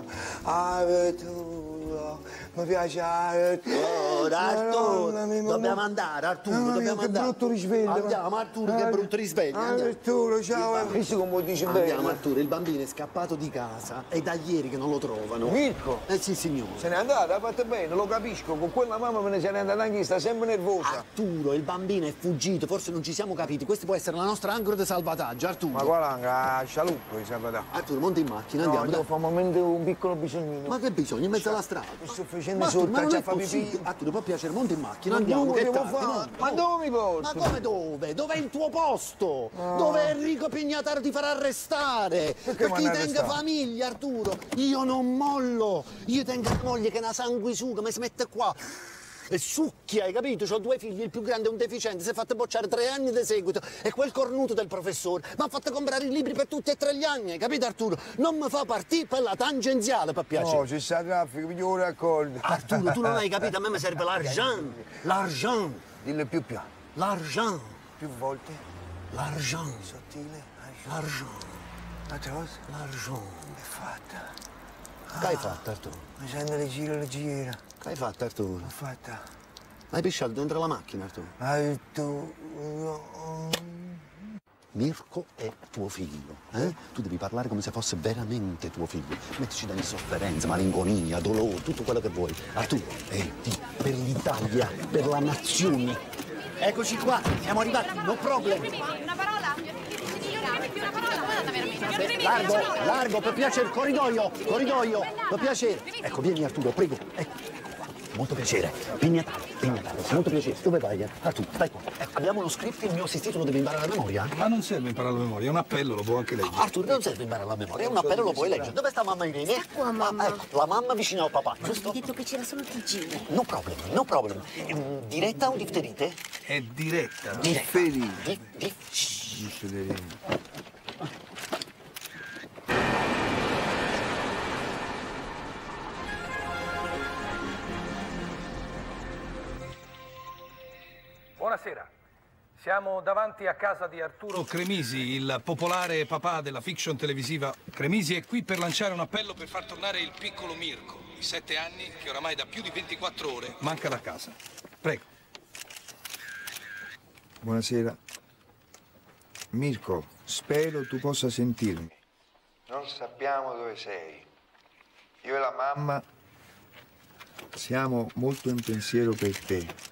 S18: Mi piace Arturo.
S11: Arturo, dobbiamo andare, Arturo, dobbiamo andare.
S18: Che brutto risveglio.
S11: Andiamo, Arturo, che brutto risveglio.
S18: Arturo, ciao. Visto come dice bene.
S11: Andiamo, Arturo, il bambino è scappato di casa. È da ieri che non lo trovano.
S18: Mirko?
S11: Sì, signore.
S18: Se n'è andata, ha fatto bene, lo capisco. Con quella mamma me ne se n'è andata anche io, sta sempre nervosa.
S11: Arturo, il bambino è fuggito, forse non ci siamo capiti. Questa può essere la nostra ancora di salvataggio, Arturo.
S18: Ma quale ancora? Scialuppo di salvataggio.
S11: Arturo, monta in macchina,
S18: No,
S11: andiamo.
S18: devo fare un momento un piccolo bisognino.
S11: Ma che bisogno? In mezzo alla strada.
S18: Mi sto facendo
S11: Ma Arturo,
S18: sotto,
S11: ma non
S18: già
S11: è
S18: fa pipì.
S11: possibile. Arturo, può piacere, monta in macchina,
S18: Ma
S11: andiamo.
S18: dove
S11: Che
S18: devo
S11: tardi,
S18: fare?
S11: no?
S18: Ma dove mi porto?
S11: Ma come dove? Dov'è il tuo posto? Dove Enrico Pignataro ti farà arrestare? Perché
S18: mi hanno
S11: tenga
S18: arrestato?
S11: famiglia, Arturo. Io non mollo. Io tengo la moglie che è una sanguisuga, mi si mette qua. E succhia, hai capito? C'ho 2 figli, il più grande è un deficiente, si è fatto bocciare 3 anni di seguito. E quel cornuto del professore mi ha fatto comprare i libri per tutti e 3 gli anni, hai capito, Arturo? Non mi fa partire per la tangenziale, per piacere.
S18: No, c'è sta traffico, mi devo raccordo.
S11: Arturo, tu non hai capito, a me mi serve l'argent. L'argent.
S18: Dillo più piano.
S11: L'argent.
S18: Più volte.
S11: L'argent.
S18: Sottile.
S11: L'argent.
S18: Altra cosa?
S11: L'argent.
S18: È fatta.
S11: Che hai fatto, Arturo?
S18: Facendo leggera.
S11: Che hai fatto, Arturo?
S18: L'ho fatta.
S11: Hai pisciato dentro la macchina, Arturo? Mirko è tuo figlio, eh? Tu devi parlare come se fosse veramente tuo figlio. Mettici delle sofferenze, malinconia, dolore, tutto quello che vuoi. Arturo, per l'Italia, per la nazione. Eccoci qua, siamo arrivati, no problem.
S13: Una parola? Una parola?
S11: Largo, per piacere, corridoio, per piacere. Ecco, vieni Arturo, prego. Ecco. Molto piacere. Pignatale, molto piacere. Dove vai? Arturo, stai qua. Ecco, abbiamo uno script, il mio assistito lo deve imparare a memoria.
S1: Ma non serve imparare a memoria, è un appello, lo può anche leggere.
S11: Arturo, non serve imparare a memoria, è un appello, lo puoi leggere. Dove sta mamma Irene?
S3: Sta qua, mamma.
S11: Ecco, la mamma vicino al papà, giusto?
S3: Ho detto che c'era solo Tigino.
S11: No problem. Diretta o difterite?
S1: È diretta.
S11: Differite.
S1: Differite.
S19: Buonasera. Siamo davanti a casa di Arturo
S1: Cremisi, il popolare papà della fiction televisiva. Cremisi è qui per lanciare un appello per far tornare il piccolo Mirko, di 7 anni, che oramai da più di 24 ore manca da casa. Prego.
S18: Buonasera. Mirko, spero tu possa sentirmi. Non sappiamo dove sei. Io e la mamma siamo molto in pensiero per te.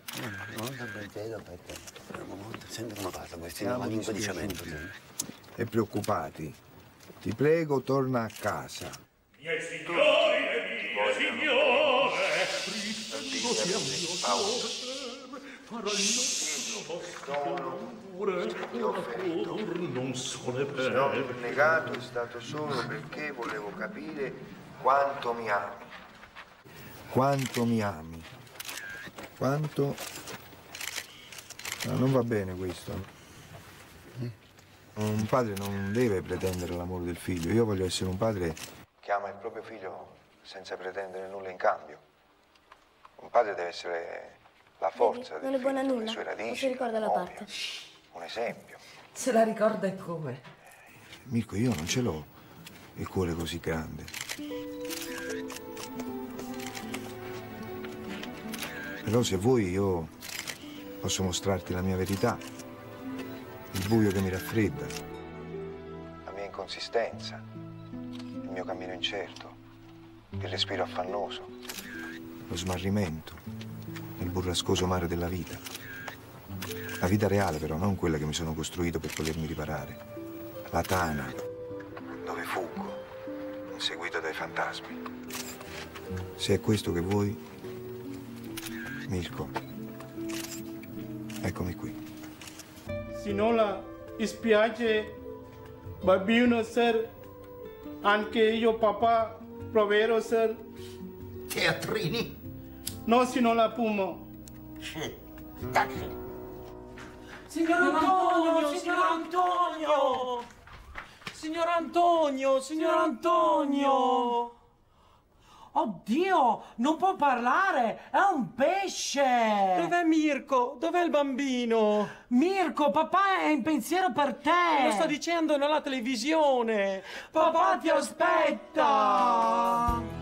S11: Senti come parla, questi la lingua di cemento.
S18: E preoccupati. Ti prego, torna a casa.
S4: Miei signori e mie signore,
S18: non so ne per. L'ho negato è stato solo perché volevo capire quanto mi ami. Quanto mi ami. Quanto... No, non va bene questo. Un padre non deve pretendere l'amore del figlio. Io voglio essere un padre che ama il proprio figlio senza pretendere nulla in cambio. Un padre deve essere la forza del figlio, le sue radici,
S5: non si ricorda la parte.
S18: un esempio.
S6: Se la ricorda e come?
S18: Mirko, io non ce l'ho il cuore così grande. Però se vuoi io posso mostrarti la mia verità, il buio che mi raffredda, la mia inconsistenza, il mio cammino incerto, il respiro affannoso, lo smarrimento, il burrascoso mare della vita. La vita reale però, non quella che mi sono costruito per potermi riparare. La tana, dove fuggo, inseguito dai fantasmi. Se è questo che vuoi, Mirko, eccomi qui.
S8: Signora, spiace, bambino, sir. Anche io, papà, provero, sir.
S11: Teatrini?
S8: No, signora Pumo.
S19: Signor Antonio, signor Antonio! Signor Antonio, signor Antonio! Oddio, non può parlare, è un pesce! Dov'è Mirko? Dov'è il bambino? Mirko, papà è in pensiero per te! Lo sto dicendo nella televisione! Papà ti aspetta!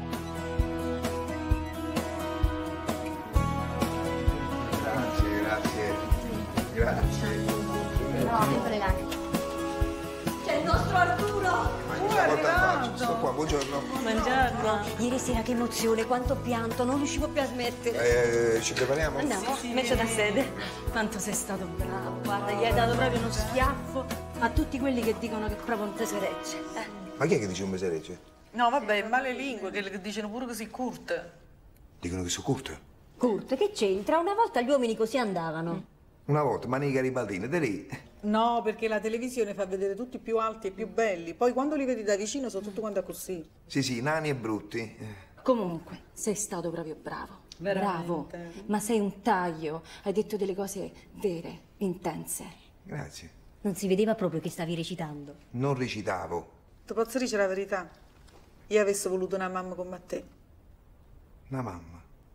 S18: Grazie.
S5: No, mi fregate. C'è il nostro Arturo!
S18: Sto qua, buongiorno.
S5: Buongiorno. Ieri sera che emozione, quanto pianto, non riuscivo più a smettere.
S18: Ci prepariamo?
S5: Andiamo, metto da sede. Quanto sei stato bravo, guarda, gli hai dato proprio uno schiaffo a tutti quelli che dicono che è proprio un tesorecce.
S18: Ma chi è che dice un meserecce?
S6: No, vabbè, male lingue, che dicono pure così curte.
S18: Dicono che sono curte.
S5: Curte, che c'entra? Una volta gli uomini così andavano.
S18: Una volta, ma nei garibaldini, da lì.
S6: No, perché la televisione fa vedere tutti più alti e più belli. Poi quando li vedi da vicino sono tutti quanti così.
S18: Sì, nani e brutti.
S5: Comunque, sei stato proprio bravo.
S6: Veramente.
S5: Bravo. Ma sei un taglio. Hai detto delle cose vere, intense.
S18: Grazie.
S5: Non si vedeva proprio che stavi recitando.
S18: Non recitavo.
S6: Tu posso dire la verità? Io avessi voluto una mamma come te.
S18: Una mamma.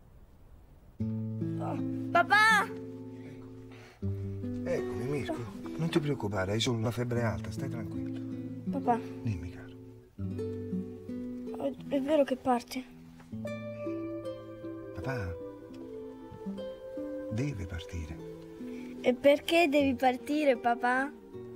S5: Papà!
S18: Eccomi, Mirko. Non ti preoccupare, hai solo la febbre alta, stai tranquillo.
S5: Papà.
S18: Dimmi, caro.
S20: È vero che parte?
S1: Papà deve partire.
S20: E perché devi partire, papà?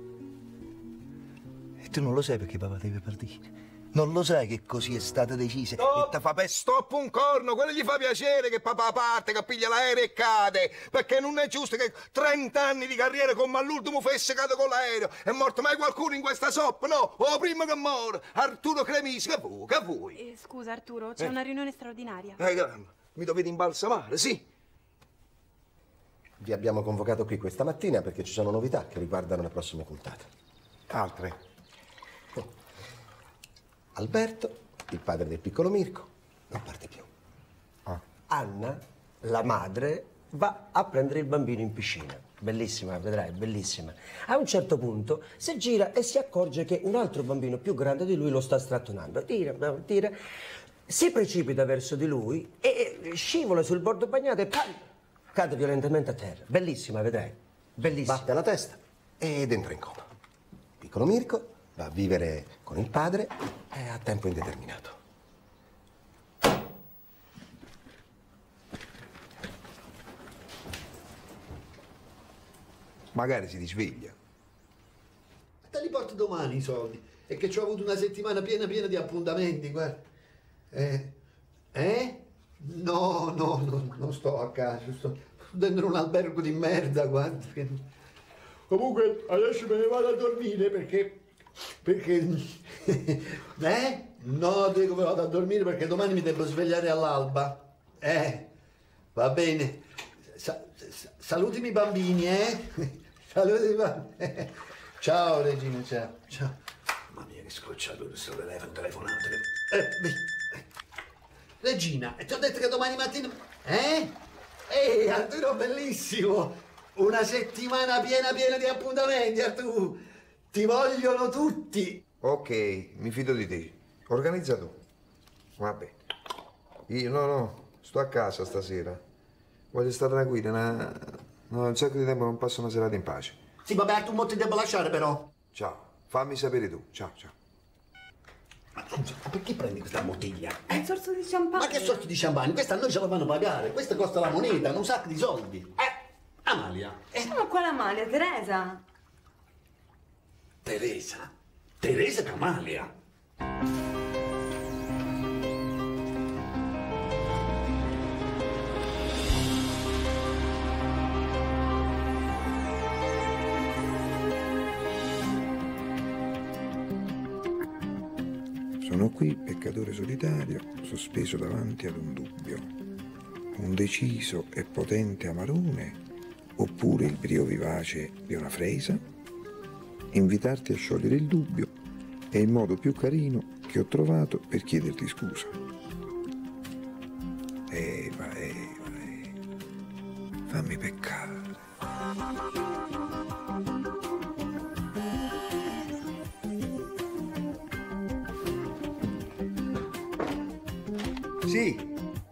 S16: E tu non lo sai perché papà deve partire. Non lo sai che così è stata decisa.
S1: E ti fa per stop un corno, quello gli fa piacere che papà parte, che piglia l'aereo e cade. Perché non è giusto che 30 anni di carriera come all'ultimo fesse cade con l'aereo. È morto mai qualcuno in questa soppa? No, o prima che muore. Arturo Cremisi, che vuoi?
S13: Scusa Arturo, c'è una riunione straordinaria.
S1: Mi dovete imbalsamare, sì.
S16: Vi abbiamo convocato qui questa mattina perché ci sono novità che riguardano le prossime puntate.
S1: Altre?
S16: Alberto, il padre del piccolo Mirko, non parte più.
S17: Anna, la madre, va a prendere il bambino in piscina. Bellissima, vedrai, bellissima. A un certo punto si gira e si accorge che un altro bambino più grande di lui lo sta strattonando. Tira, si precipita verso di lui e scivola sul bordo bagnato e cade violentemente a terra. Bellissima, vedrai, bellissima.
S16: Batte la testa ed entra in coma. Piccolo Mirko va a vivere con il padre a tempo indeterminato.
S1: Magari si risveglia.
S11: Te li porto domani i soldi. È che ci ho avuto una settimana piena di appuntamenti, guarda. No, non sto a casa, sto dentro un albergo di merda, guarda. Comunque adesso me ne vado a dormire perché... No, dico me vado a dormire perché domani mi devo svegliare all'alba. Va bene. Salutimi i bambini, Salutimi i bambini. Ciao Regina, ciao. Mamma mia che scocciato questo telefonato. Regina, ti ho detto che domani mattina... Arturo, bellissimo. Una settimana piena di appuntamenti, Arturo. Ti vogliono tutti.
S18: Ok, mi fido di te. Organizza tu. Vabbè. Io no, sto a casa stasera. Voglio stare tranquilla, un sacco di tempo non passo una serata in pace.
S11: Sì, vabbè, tu mo ti devo lasciare però.
S18: Ciao, fammi sapere tu. Ciao.
S11: Ma scusa, ma perché prendi questa bottiglia?
S13: È un sorso di champagne.
S11: Ma che sorta di champagne? Questa a noi ce la fanno pagare. Questa costa la moneta, un sacco di soldi. Amalia.
S13: Ma quale Amalia? Teresa?
S11: Teresa Camalia.
S1: Sono qui, peccatore solitario, sospeso davanti ad un dubbio. Un deciso e potente amarone, oppure il brio vivace di una fresa? Invitarti a sciogliere il dubbio è il modo più carino che ho trovato per chiederti scusa. Eva, fammi peccare. Sì.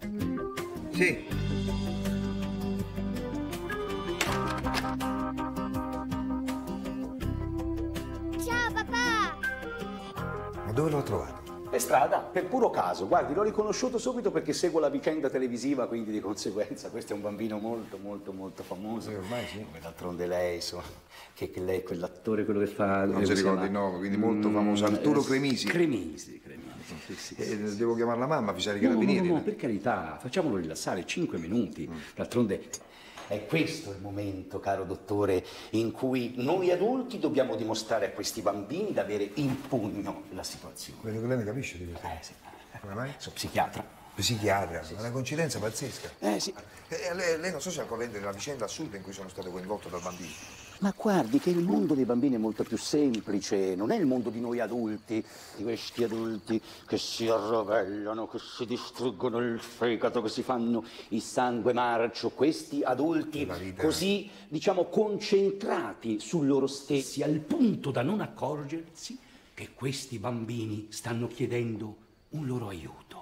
S20: Ciao papà!
S1: Ma dove l'ho trovato?
S21: Per strada, per puro caso. Guardi, l'ho riconosciuto subito perché seguo la vicenda televisiva, quindi di conseguenza questo è un bambino molto famoso.
S1: Ormai sì.
S21: D'altronde lei, insomma, che lei è quell'attore, quello che fa...
S18: Non si ricorda il nome, quindi molto famoso. Arturo Cremisi.
S21: Cremisi. Sì.
S18: Devo chiamare la mamma, avvisare i carabinieri.
S21: No, per carità, facciamolo rilassare 5 minuti. D'altronde è questo il momento, caro dottore, in cui noi adulti dobbiamo dimostrare a questi bambini di avere in pugno la situazione.
S1: Vedo che lei ne capisce di questo.
S21: Sì.
S1: Come mai?
S21: Sono psichiatra.
S1: Psichiatra? Sì. Una coincidenza pazzesca.
S21: Sì.
S1: Lei non so se è al corrente della vicenda assurda in cui sono stato coinvolto dal bambino.
S21: Ma guardi che il mondo dei bambini è molto più semplice, non è il mondo di noi adulti, di questi adulti che si arrovellano, che si distruggono il fegato, che si fanno il sangue marcio. Questi adulti così, diciamo, concentrati su loro stessi al punto da non accorgersi che questi bambini stanno chiedendo un loro aiuto.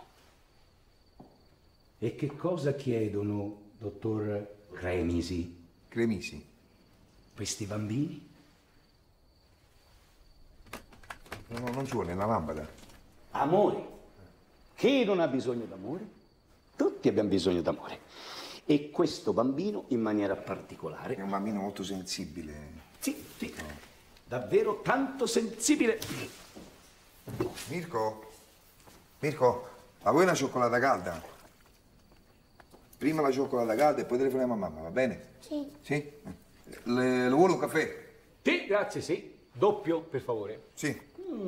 S21: E che cosa chiedono, dottor Cremisi?
S18: Cremisi?
S21: Questi bambini?
S1: No, non ci vuole una lampada.
S21: Amore. Chi non ha bisogno d'amore? Tutti abbiamo bisogno d'amore. E questo bambino in maniera particolare.
S1: È un bambino molto sensibile.
S21: Sì, sì. Davvero tanto sensibile.
S1: Mirko, ma vuoi una cioccolata calda? Prima la cioccolata calda e poi telefoniamo a mamma, va bene?
S20: Sì.
S1: Sì? Lo vuole un caffè?
S21: Sì, grazie, sì. Doppio, per favore.
S1: Sì.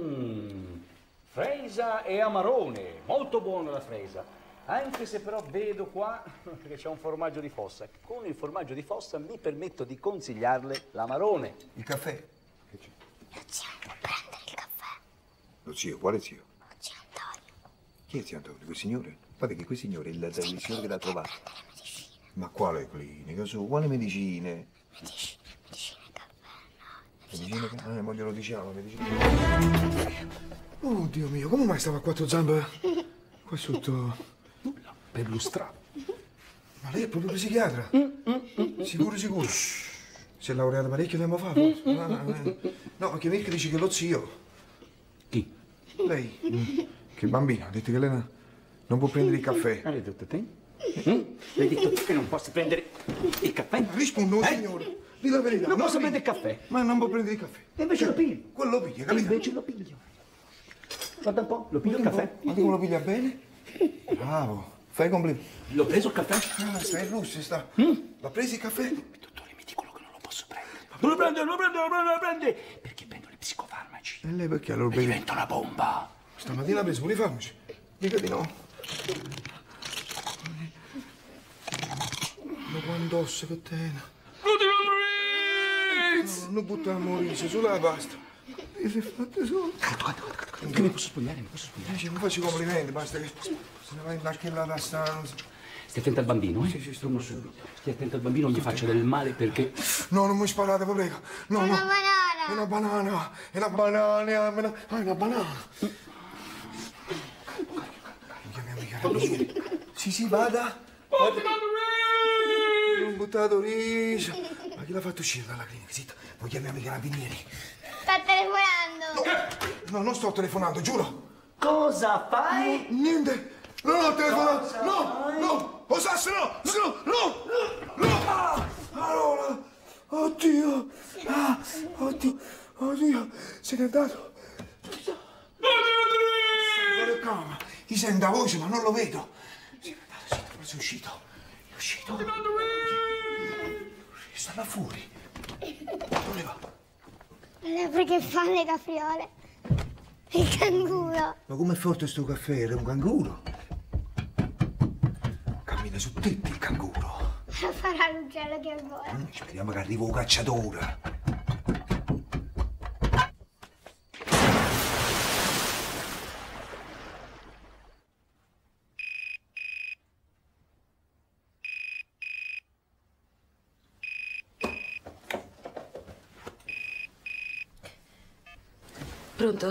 S21: Freisa e amarone. Molto buona la freisa. Anche se però vedo qua che c'è un formaggio di fossa. Con il formaggio di fossa mi permetto di consigliarle l'amarone.
S1: Il caffè?
S20: Lo zio può prendere il caffè.
S1: Lo zio? Quale zio?
S20: Lo zio Antonio.
S1: Chi è zio Antonio? Quel signore? Guarda che quel signore è il signore che l'ha trovato. Ma quale clinica? Su, quale medicine?
S20: Medicine caffè, no.
S1: Medicine caffè? Ma glielo diciamo, medicine. Oh, Dio mio, come mai stava a quattro zampe qua sotto?
S21: Per lustrare.
S1: Ma lei è proprio psichiatra? Sicuro, sicuro. Si è laureata parecchio tempo fa, forse? No, perché Mirko dice che lo zio.
S21: Chi?
S1: Lei. Che il bambino ha detto che lei non può prendere il caffè.
S21: L'hai detto te? L'hai detto tu che non posso prendere il caffè?
S1: Rispondo, signore. Dì la verità.
S21: Non posso prendere il caffè.
S1: Ma non può prendere il caffè.
S21: E invece lo piglio.
S1: Quello lo piglia, capito?
S21: Invece lo piglio. Guarda un po', lo piglio il caffè.
S1: Ma come lo piglia bene? Bravo. Fai complimenti.
S21: L'ho preso il caffè?
S1: Ah, stai in russo, sta. L'ha preso il caffè?
S21: Dottore, mi dicono che non lo posso prendere. Non lo prende. Perché prendo gli psicofarmaci.
S1: E lei perché allora
S21: bevi? Diventa una bomba.
S1: Stamattina ha preso pure i farmaci. Mica di no. Ma quando ossa che tena. No, non buttare a morire, sulla pasta. E si è fatta solo.
S21: Che mi posso spogliare, mi posso spogliare.
S1: Non faccio complimenti, basta che se ne va in nascellata a stanza.
S21: Stai attento al bambino, eh?
S1: Sì, sì, sto subito.
S21: Stai attento al bambino, non gli faccia del male perché...
S1: No, non mi sparate, vi prego. No,
S20: Una
S1: no.
S20: banana.
S1: È una banana. È una banana. Ah, è una banana. Chiamiamo i carabinieri. Sì, vada. Non buttato riso. Ma chi l'ha fatto uscire dalla clinica? Zitto, poi chiamiamo i carabinieri.
S20: Sta telefonando.
S1: No, non sto telefonando, giuro.
S21: Cosa fai?
S1: No, niente. Non ho telefonato. No. Oh, Sasso, no. Allora. Oddio. Oddio. Se n'è andato. Calma. Gli sento la voce, ma non lo vedo. Se n'è andato, forse è uscito. È uscito. Sta là fuori. Dove va?
S20: Le che fanno le capriole. Il canguro.
S1: Ma com'è forte sto caffè? Era un canguro. Cammina su tetti il canguro.
S20: Farà l'uccello che vola.
S1: Speriamo che arrivi un cacciatore.
S3: Pronto?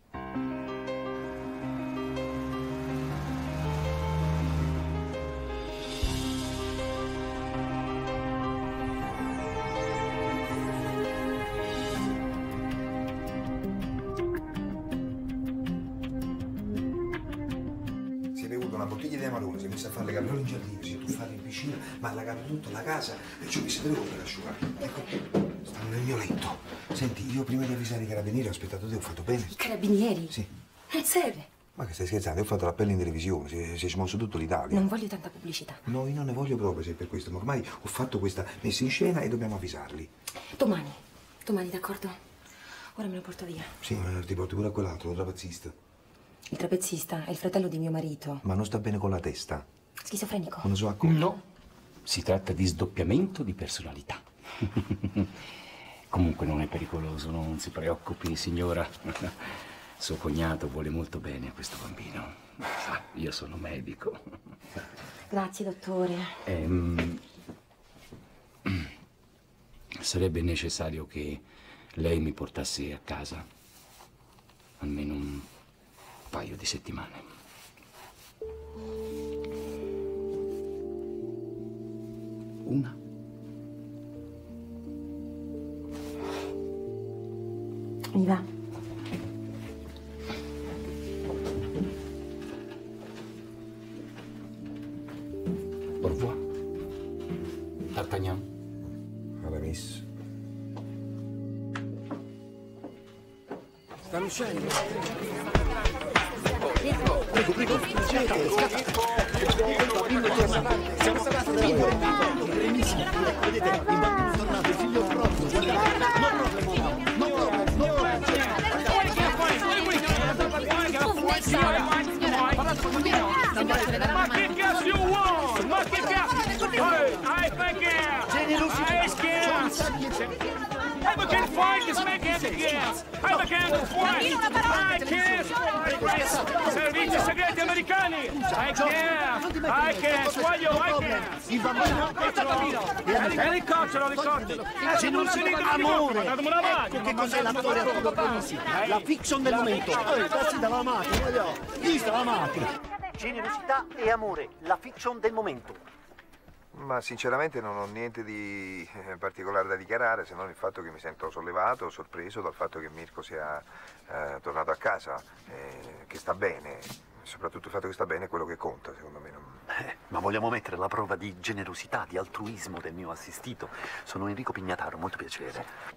S1: Si è bevuto una bottiglia di amarone, si è messo a fare le capriole in giardino, si è tuffato in piscina, ma ha lagato tutta la casa e ci ho messo 3 ore per asciugare. Ecco, stanno nel mio letto. Senti, io prima di avvisare i carabinieri ho aspettato te, ho fatto bene.
S3: I carabinieri?
S1: Sì.
S3: Serio?
S1: Ma che stai scherzando? Io ho fatto l'appello in televisione, si è smosso tutto l'Italia.
S3: Non voglio tanta pubblicità.
S1: No, io non ne voglio proprio se è per questo, ma ormai ho fatto questa messa in scena e dobbiamo avvisarli.
S3: Domani, d'accordo? Ora me lo porto via.
S1: Sì, ma ti porto pure a quell'altro, un trapezzista.
S3: Il trapezzista è il fratello di mio marito.
S1: Ma non sta bene con la testa.
S3: Schizofrenico.
S1: Non lo so accorto.
S21: No, si tratta di sdoppiamento di personalità. Comunque non è pericoloso, non si preoccupi, signora. Suo cognato vuole molto bene a questo bambino. Sa, io sono medico.
S3: Grazie, dottore.
S21: Sarebbe necessario che lei mi portasse a casa almeno un paio di settimane. Una.
S3: Mi va.
S11: Stanno uscendo. Prego, prego, siamo stati vedete, il bambino è tornato, il figlio proprio.
S4: Ma che cazzo you want? Ma che cazzo? I can't fight this man can't against. I can't fight. Servizi segreti americani. I can't. Sguaglio, I can't.
S11: Il bambino.
S4: Elicottero.
S11: Amore. Ecco che cos'è la storia Arturo Clemisi. La fiction del momento. Passi dalla macchina, vista la macchina. Generosità e amore, la fiction del momento.
S18: Ma sinceramente non ho niente di particolare da dichiarare, se non il fatto che mi sento sollevato, sorpreso dal fatto che Mirko sia tornato a casa, che sta bene. Soprattutto il fatto che sta bene è quello che conta, secondo me.
S11: Ma vogliamo mettere la prova di generosità, di altruismo del mio assistito. Sono Enrico Pignataro, molto piacere.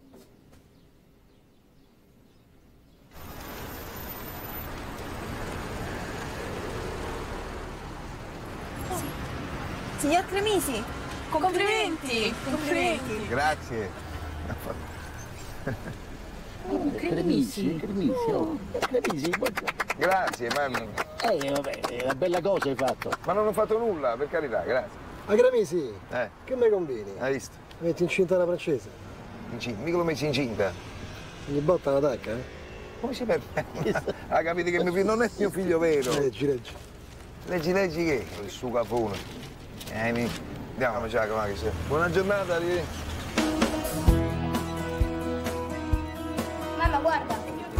S3: Signor Clemisi, complimenti!
S18: Grazie.
S11: Clemisi,
S18: Grazie, ma...
S11: vabbè, è una bella cosa hai fatto.
S18: Ma non ho fatto nulla, per carità, grazie.
S16: Ma Clemisi, che me combini?
S18: Hai visto?
S16: Metti incinta la francese.
S18: Incinta? Mica l'ho messo incinta.
S16: Ogni botta la tacca,
S18: Come si permette? Ha capito che mio figlio non è mio figlio vero?
S16: Leggi.
S18: Leggi che? Il suo capone. Andiamo a mangiare, ma che sei. Buona giornata, arrivederci.
S20: Mamma, guarda.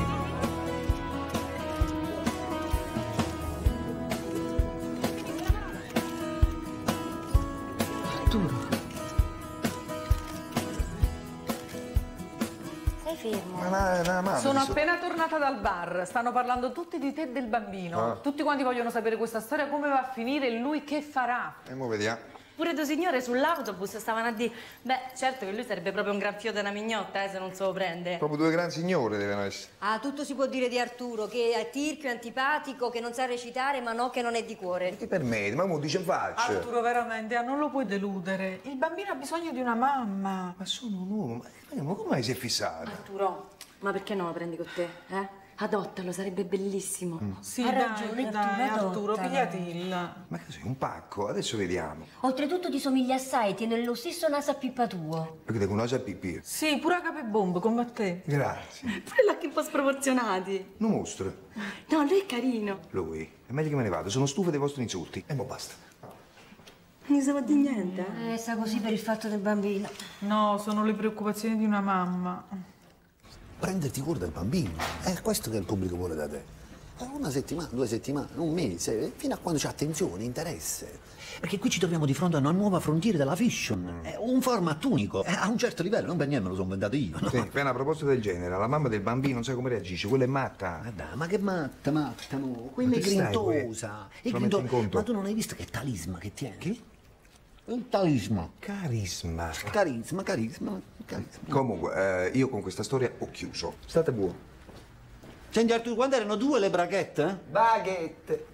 S3: Arturo. Sei fermo.
S6: Sono appena tornata dal bar. Stanno parlando tutti di te e del bambino. Tutti quanti vogliono sapere questa storia, come va a finire e lui che farà.
S18: E mo vediamo.
S5: Pure tuo signore sull'autobus stavano a dire, beh, certo che lui sarebbe proprio un gran fiore da una mignotta, se non se lo prende.
S18: Proprio due gran signore devono essere.
S7: Ah, tutto si può dire di Arturo, che è tirchio, è antipatico, che non sa recitare, ma no, che non è di cuore.
S18: Ma che permette? Ma mo dice faccia.
S6: Arturo, veramente, non lo puoi deludere. Il bambino ha bisogno di una mamma.
S18: Ma sono un uomo, ma come mai si è fissato?
S5: Arturo, ma perché non lo prendi con te, Adottalo, sarebbe bellissimo.
S6: Sì,
S7: Ha
S6: dai,
S7: ragione,
S6: dai,
S7: tu,
S6: Arturo,
S7: adottala.
S6: pigliatilla.
S18: Ma cos'è, un pacco? Adesso vediamo.
S7: Oltretutto ti somiglia assai, tiene lo stesso naso a pippa tuo.
S18: Perché te conosci a pipì?
S6: Sì, pure a capebomb, come te.
S18: Grazie.
S5: Pure l'occhi un po' sproporzionati.
S18: Un mostro.
S5: No, lui è carino.
S18: Lui? È meglio che me ne vado, sono stufo dei vostri insulti. E mo basta.
S5: Non sa di niente.
S7: Sta così per il fatto del bambino.
S6: No, sono le preoccupazioni di una mamma.
S11: Prenderti cura del bambino, è questo che il pubblico vuole da te. Una settimana, 2 settimane, un mese, fino a quando c'è attenzione, interesse. Perché qui ci troviamo di fronte a una nuova frontiera della fiction. È un format unico, a un certo livello, non per niente me lo sono inventato io. No?
S18: Sì, per una proposta del genere, la mamma del bambino non sa come reagisce, quella è matta.
S11: Ma che matta, no. Quella è grintosa. Ma tu non hai visto che talisma che tiene? Che? Un talisma.
S18: Carisma.
S11: Carisma.
S18: Comunque, io con questa storia ho chiuso. State buoni.
S11: Senti Arturo, quando erano 2 le braghette?
S18: Baguette.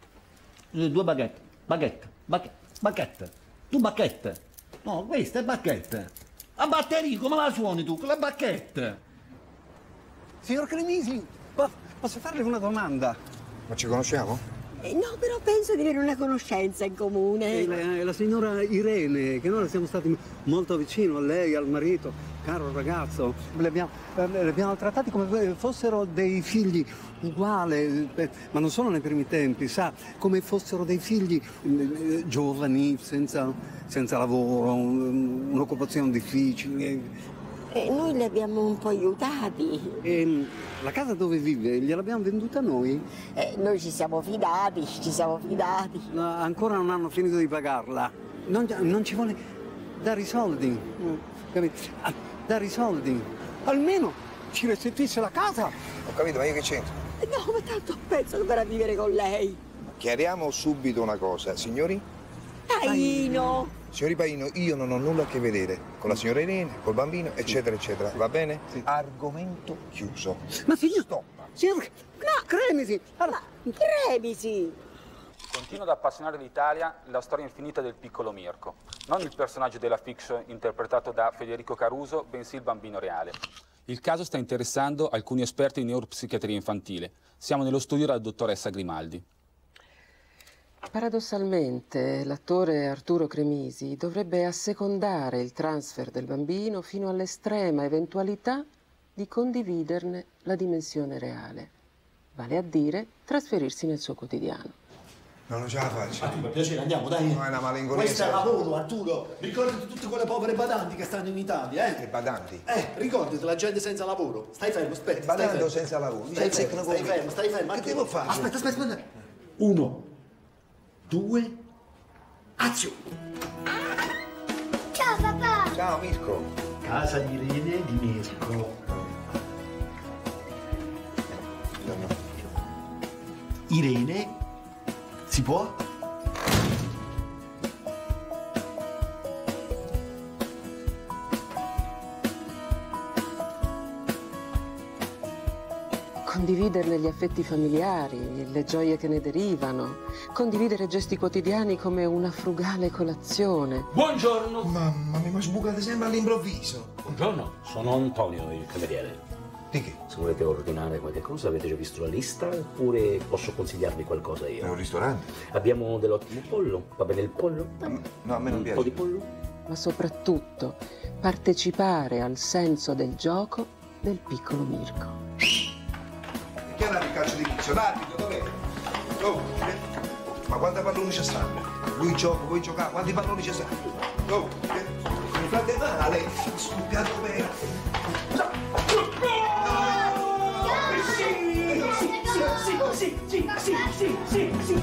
S11: 2 baguette. Bacchette. 2 bacchette. No, questa è bacchette. A batteria, come la suoni tu? Con la bacchette.
S15: Signor Clemisi, posso farle una domanda?
S18: Ma ci conosciamo?
S14: No, però penso di avere una conoscenza in comune.
S15: La signora Irene, che noi siamo stati molto vicino a lei, al marito, caro ragazzo. Le abbiamo trattati come fossero dei figli uguali, ma non solo nei primi tempi, sa, come fossero dei figli giovani, senza lavoro, un'occupazione difficile.
S14: E noi li abbiamo un po' aiutati.
S15: E la casa dove vive gliel'abbiamo venduta noi?
S14: Noi ci siamo fidati.
S15: No, ancora non hanno finito di pagarla. Non ci vuole dare i soldi. Dare i soldi. Almeno ci restituisce la casa.
S18: Ho capito, ma io che c'entro?
S14: No, ma tanto penso che verrà a vivere con lei.
S18: Chiariamo subito una cosa, signori.
S14: Paino!
S1: Signori Paino, io non ho nulla a che vedere con la signora Irene, col bambino, eccetera, eccetera. Va bene? Sì. Argomento chiuso.
S15: Ma figlio...
S1: Stop.
S15: Signor... No, cremisi! Allora...
S14: Cremisi!
S9: Continua ad appassionare l'Italia la storia infinita del piccolo Mirko. Non il personaggio della fiction interpretato da Federico Caruso, bensì il bambino reale. Il caso sta interessando alcuni esperti di neuropsichiatria infantile. Siamo nello studio della dottoressa Grimaldi.
S22: Paradossalmente, l'attore Arturo Cremisi dovrebbe assecondare il transfer del bambino fino all'estrema eventualità di condividerne la dimensione reale, vale a dire trasferirsi nel suo quotidiano.
S1: No, non ce la faccio.
S11: Per piacere, andiamo, dai.
S1: No, è una malinconia.
S11: Questo è lavoro, Arturo. Ricordati tutte quelle povere badanti che stanno in Italia, eh?
S1: Che badanti?
S11: Ricordati la gente senza lavoro. Stai fermo, aspetta.
S1: Badando senza lavoro.
S11: Stai fermo.
S1: Che devo fare?
S11: Aspetta. 1, 2, azione.
S14: Ciao papà!
S1: Ciao Mirko.
S11: Casa di Irene e di Mirko. Irene, si può?
S22: Condividerne gli affetti familiari, le gioie che ne derivano, condividere gesti quotidiani come una frugale colazione.
S23: Buongiorno!
S1: Mamma mia, ma sbucate sempre all'improvviso.
S23: Buongiorno, sono Antonio, il cameriere.
S1: Di che?
S23: Se volete ordinare qualche cosa, avete già visto la lista oppure posso consigliarvi qualcosa io?
S1: È un ristorante?
S23: Abbiamo dell'ottimo pollo, va bene il pollo?
S1: No, a me non piace.
S23: Un po' di pollo?
S22: Ma soprattutto partecipare al senso del gioco del piccolo Mirko.
S1: Chiamate il calcio di pizzo, l'arbitro, dov'è? Oh, ma quanti palloni ci stanno? Lui gioca, voi giocate, quanti palloni ci stanno? Oh, mi fate male, scoppiato per...
S23: Sì.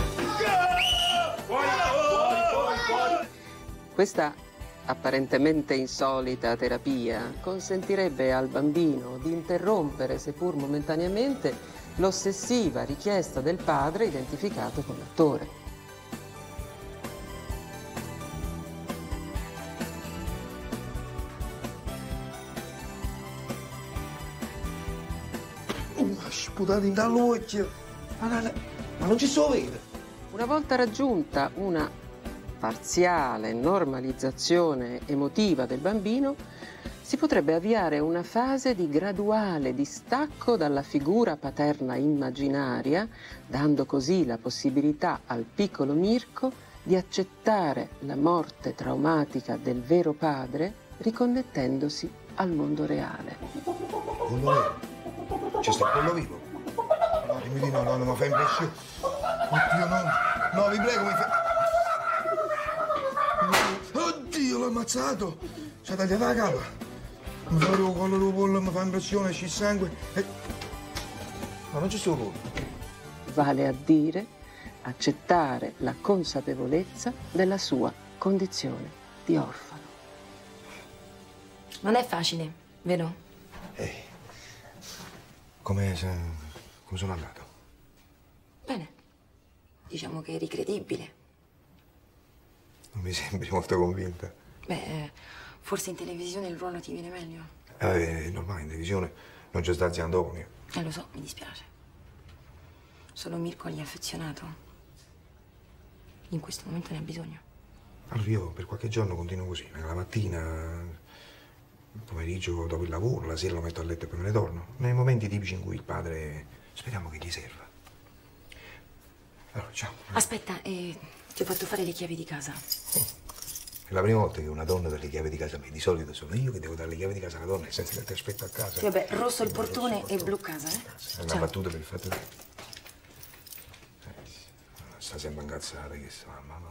S22: Questa apparentemente insolita terapia consentirebbe al bambino di interrompere, seppur momentaneamente, l'ossessiva richiesta del padre identificato con l'attore.
S1: Sputato in dall'occhio. Ma non ci so vede.
S22: Una volta raggiunta una parziale normalizzazione emotiva del bambino, si potrebbe avviare una fase di graduale distacco dalla figura paterna immaginaria, dando così la possibilità al piccolo Mirko di accettare la morte traumatica del vero padre, riconnettendosi al mondo reale.
S1: Pollo vero? C'è sta il pollo vivo? No, dimmi di no, non mi fa impressione. Oddio, no, vi prego, mi fa... Oddio, l'ho ammazzato! Ci ha tagliato la capa. Mi fa il collo del pollo, mi fa impressione, esce il sangue. Ma non c'è sto pollo.
S22: Vale a dire accettare la consapevolezza della sua condizione di orfano.
S3: Non è facile, vero?
S1: Come sono andato?
S3: Bene. Diciamo che eri credibile.
S1: Non mi sembri molto convinta.
S3: Beh, forse in televisione il ruolo ti viene meglio.
S1: È normale, in televisione non c'è sta Antonio.
S3: Lo so, mi dispiace. Solo Mirko gli è affezionato. In questo momento ne ha bisogno.
S1: Allora io per qualche giorno continuo così. La mattina, il pomeriggio dopo il lavoro, la sera lo metto a letto e poi me ne torno. Nei momenti tipici in cui il padre... Speriamo che gli serva. Allora, ciao.
S3: Aspetta, ti ho fatto fare le chiavi di casa.
S1: È la prima volta che una donna dà le chiavi di casa a me. Di solito sono io che devo dare le chiavi di casa alla donna senza che ti aspetto a casa.
S3: Sì, vabbè, rosso il portone e blu casa, eh?
S1: È una battuta per il fatto che... sta sempre incazzata che sta, mamma.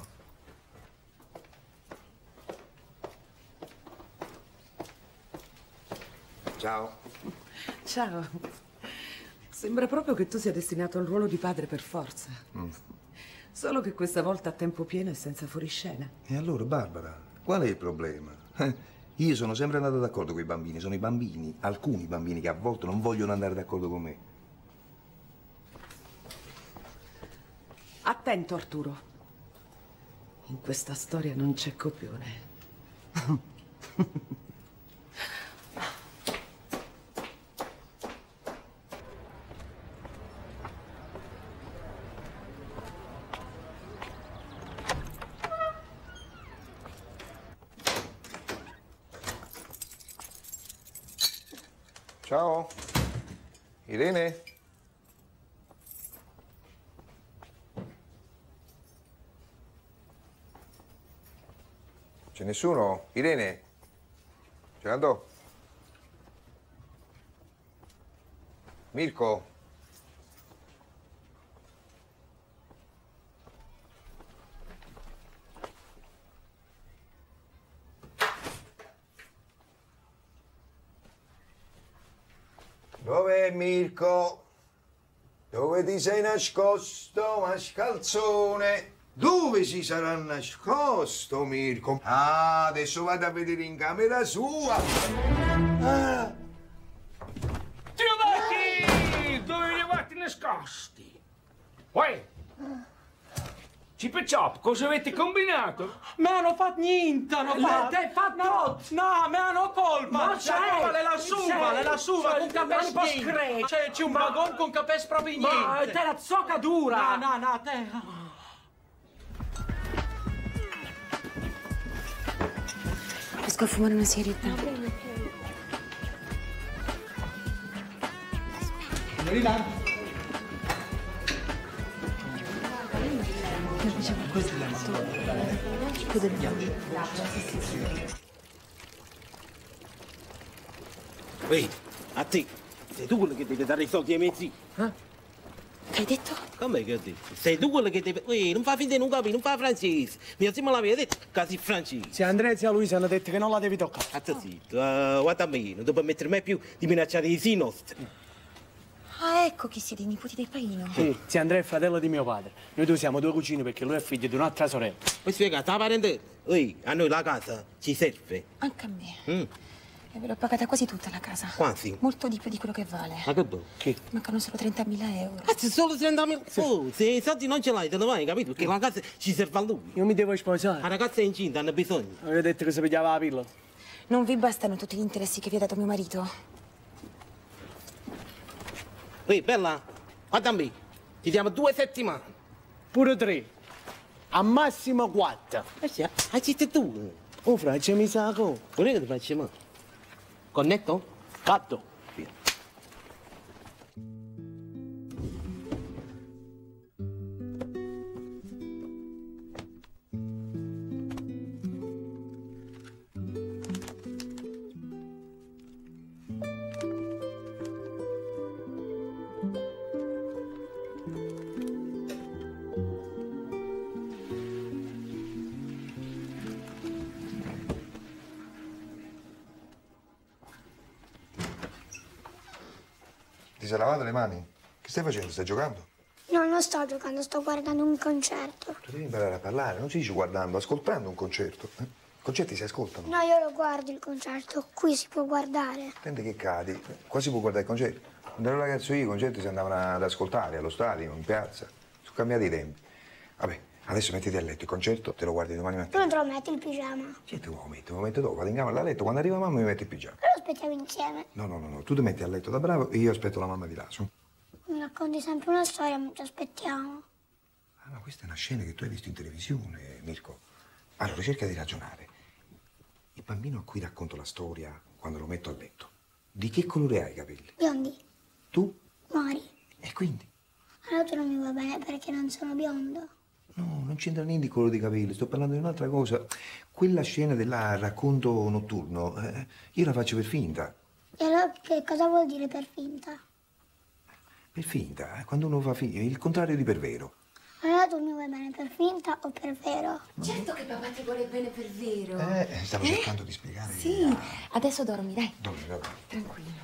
S1: Ciao.
S6: Ciao. Sembra proprio che tu sia destinato al ruolo di padre per forza. Solo che questa volta a tempo pieno e senza fuoriscena.
S1: E allora, Barbara, qual è il problema? Io sono sempre andato d'accordo con i bambini. Sono i bambini, alcuni bambini, che a volte non vogliono andare d'accordo con me.
S6: Attento, Arturo. In questa storia non c'è copione.
S18: Ciao. Irene? C'è nessuno? Irene? Ce ne andò? Mirko? Dov'è Mirko? Dove ti sei nascosto, mascalzone? Dove si sarà nascosto, Mirko? Ah, adesso vado a vedere in camera sua. Ah.
S4: Trovati! Dove li avete nascosti? Uè! Cipeciop, cosa avete combinato?
S19: Ma hanno fatto niente, hanno fatto.
S4: Te fatto?
S19: No, ma hanno colpa.
S4: Non c'è.
S19: La colpa è la sua, con capes niente. C'è un vagon con capes proprio niente.
S4: Ma te la zocca dura.
S19: No, te.
S3: Riesco a fumare una sigaretta.
S15: Signorina?
S3: Questo è la
S2: Ehi, a te, sei tu quello che deve dare i soldi ai mezzi?
S3: Che hai detto?
S2: Com'è che ho detto? Sei tu quello che deve... Ehi, non fa finta di non capire, non fa francese. Mia zia me l'aveva detto, casi francese.
S19: Se Andrea e zia Luisa hanno detto che non la devi toccare.
S2: Stai zitto, guarda a me, non devo permettere mai più di minacciare i sì nostri.
S3: Ah, ecco chi siete, i nipoti del paino.
S19: Sì, zia Andrea è fratello di mio padre. Noi due siamo due cugini perché lui è figlio di un'altra sorella.
S2: Puoi spiegare, sta parente? Ehi, a noi la casa ci serve.
S3: Anche a me. E ve l'ho pagata quasi tutta la casa.
S2: Quanti?
S3: Molto di più di quello che vale.
S2: Ma che do? Che?
S3: Mancano solo 30.000 euro.
S2: Solo 30.000? Sì. Oh, se i soldi non ce l'hai, te ne vai, capito? Perché la casa ci serve a lui.
S19: Io mi devo sposare.
S2: La ragazza è incinta, hanno bisogno.
S19: Avete detto che si pigliava la pillola.
S3: Non vi bastano tutti gli interessi che vi ha dato mio marito?
S2: Ehi, bella, guarda a me. Ti diamo 2 settimane.
S19: Pure 3. A massimo 4.
S2: Sì, hai zitti tu.
S19: Oh, Francia, mi sa cosa.
S2: Non è che ti faccio male. Connetto?
S19: Fatto.
S18: Ti sei lavato le mani? Che stai facendo? Stai giocando?
S20: No, non sto giocando, sto guardando un concerto.
S18: Tu devi imparare a parlare, non si dice guardando, ascoltando un concerto. I concerti si ascoltano.
S20: No, io lo guardo il concerto, qui si può guardare.
S18: Dipende che cadi. Qua si può guardare i concerti. Quando ero ragazzo io i concerti si andavano ad ascoltare allo stadio, in piazza. Sono cambiati i tempi. Vabbè, adesso mettiti a letto, il concerto te lo guardi domani
S20: Tu
S18: mattina.
S20: non te lo metti il pigiama?
S18: Sì, te lo metto dopo, vado in camera a letto, quando arriva mamma mi metti il pigiama.
S20: Però aspettiamo insieme.
S18: No, tu ti metti a letto da bravo e io aspetto la mamma di là, su.
S20: Mi racconti sempre una storia, ma ci aspettiamo.
S18: Ah, ma questa è una scena che tu hai visto in televisione, Mirko. Allora, cerca di ragionare. Il bambino a cui racconto la storia quando lo metto a letto, di che colore hai i capelli?
S20: Biondi.
S18: Tu?
S20: Mori.
S18: E quindi?
S20: Allora tu non mi va bene perché non sono biondo.
S18: No, non c'entra niente il colore dei capelli, sto parlando di un'altra cosa. Quella scena del racconto notturno, io la faccio per finta.
S20: E allora che cosa vuol dire per finta?
S18: Per finta, quando uno fa finta, il contrario di per vero.
S20: Allora tu mi vuoi bene per finta o per vero?
S3: Certo che papà ti vuole bene per vero.
S18: Stavo cercando di spiegare.
S3: Sì, adesso dormi, dai.
S18: Dormi.
S3: Tranquillo.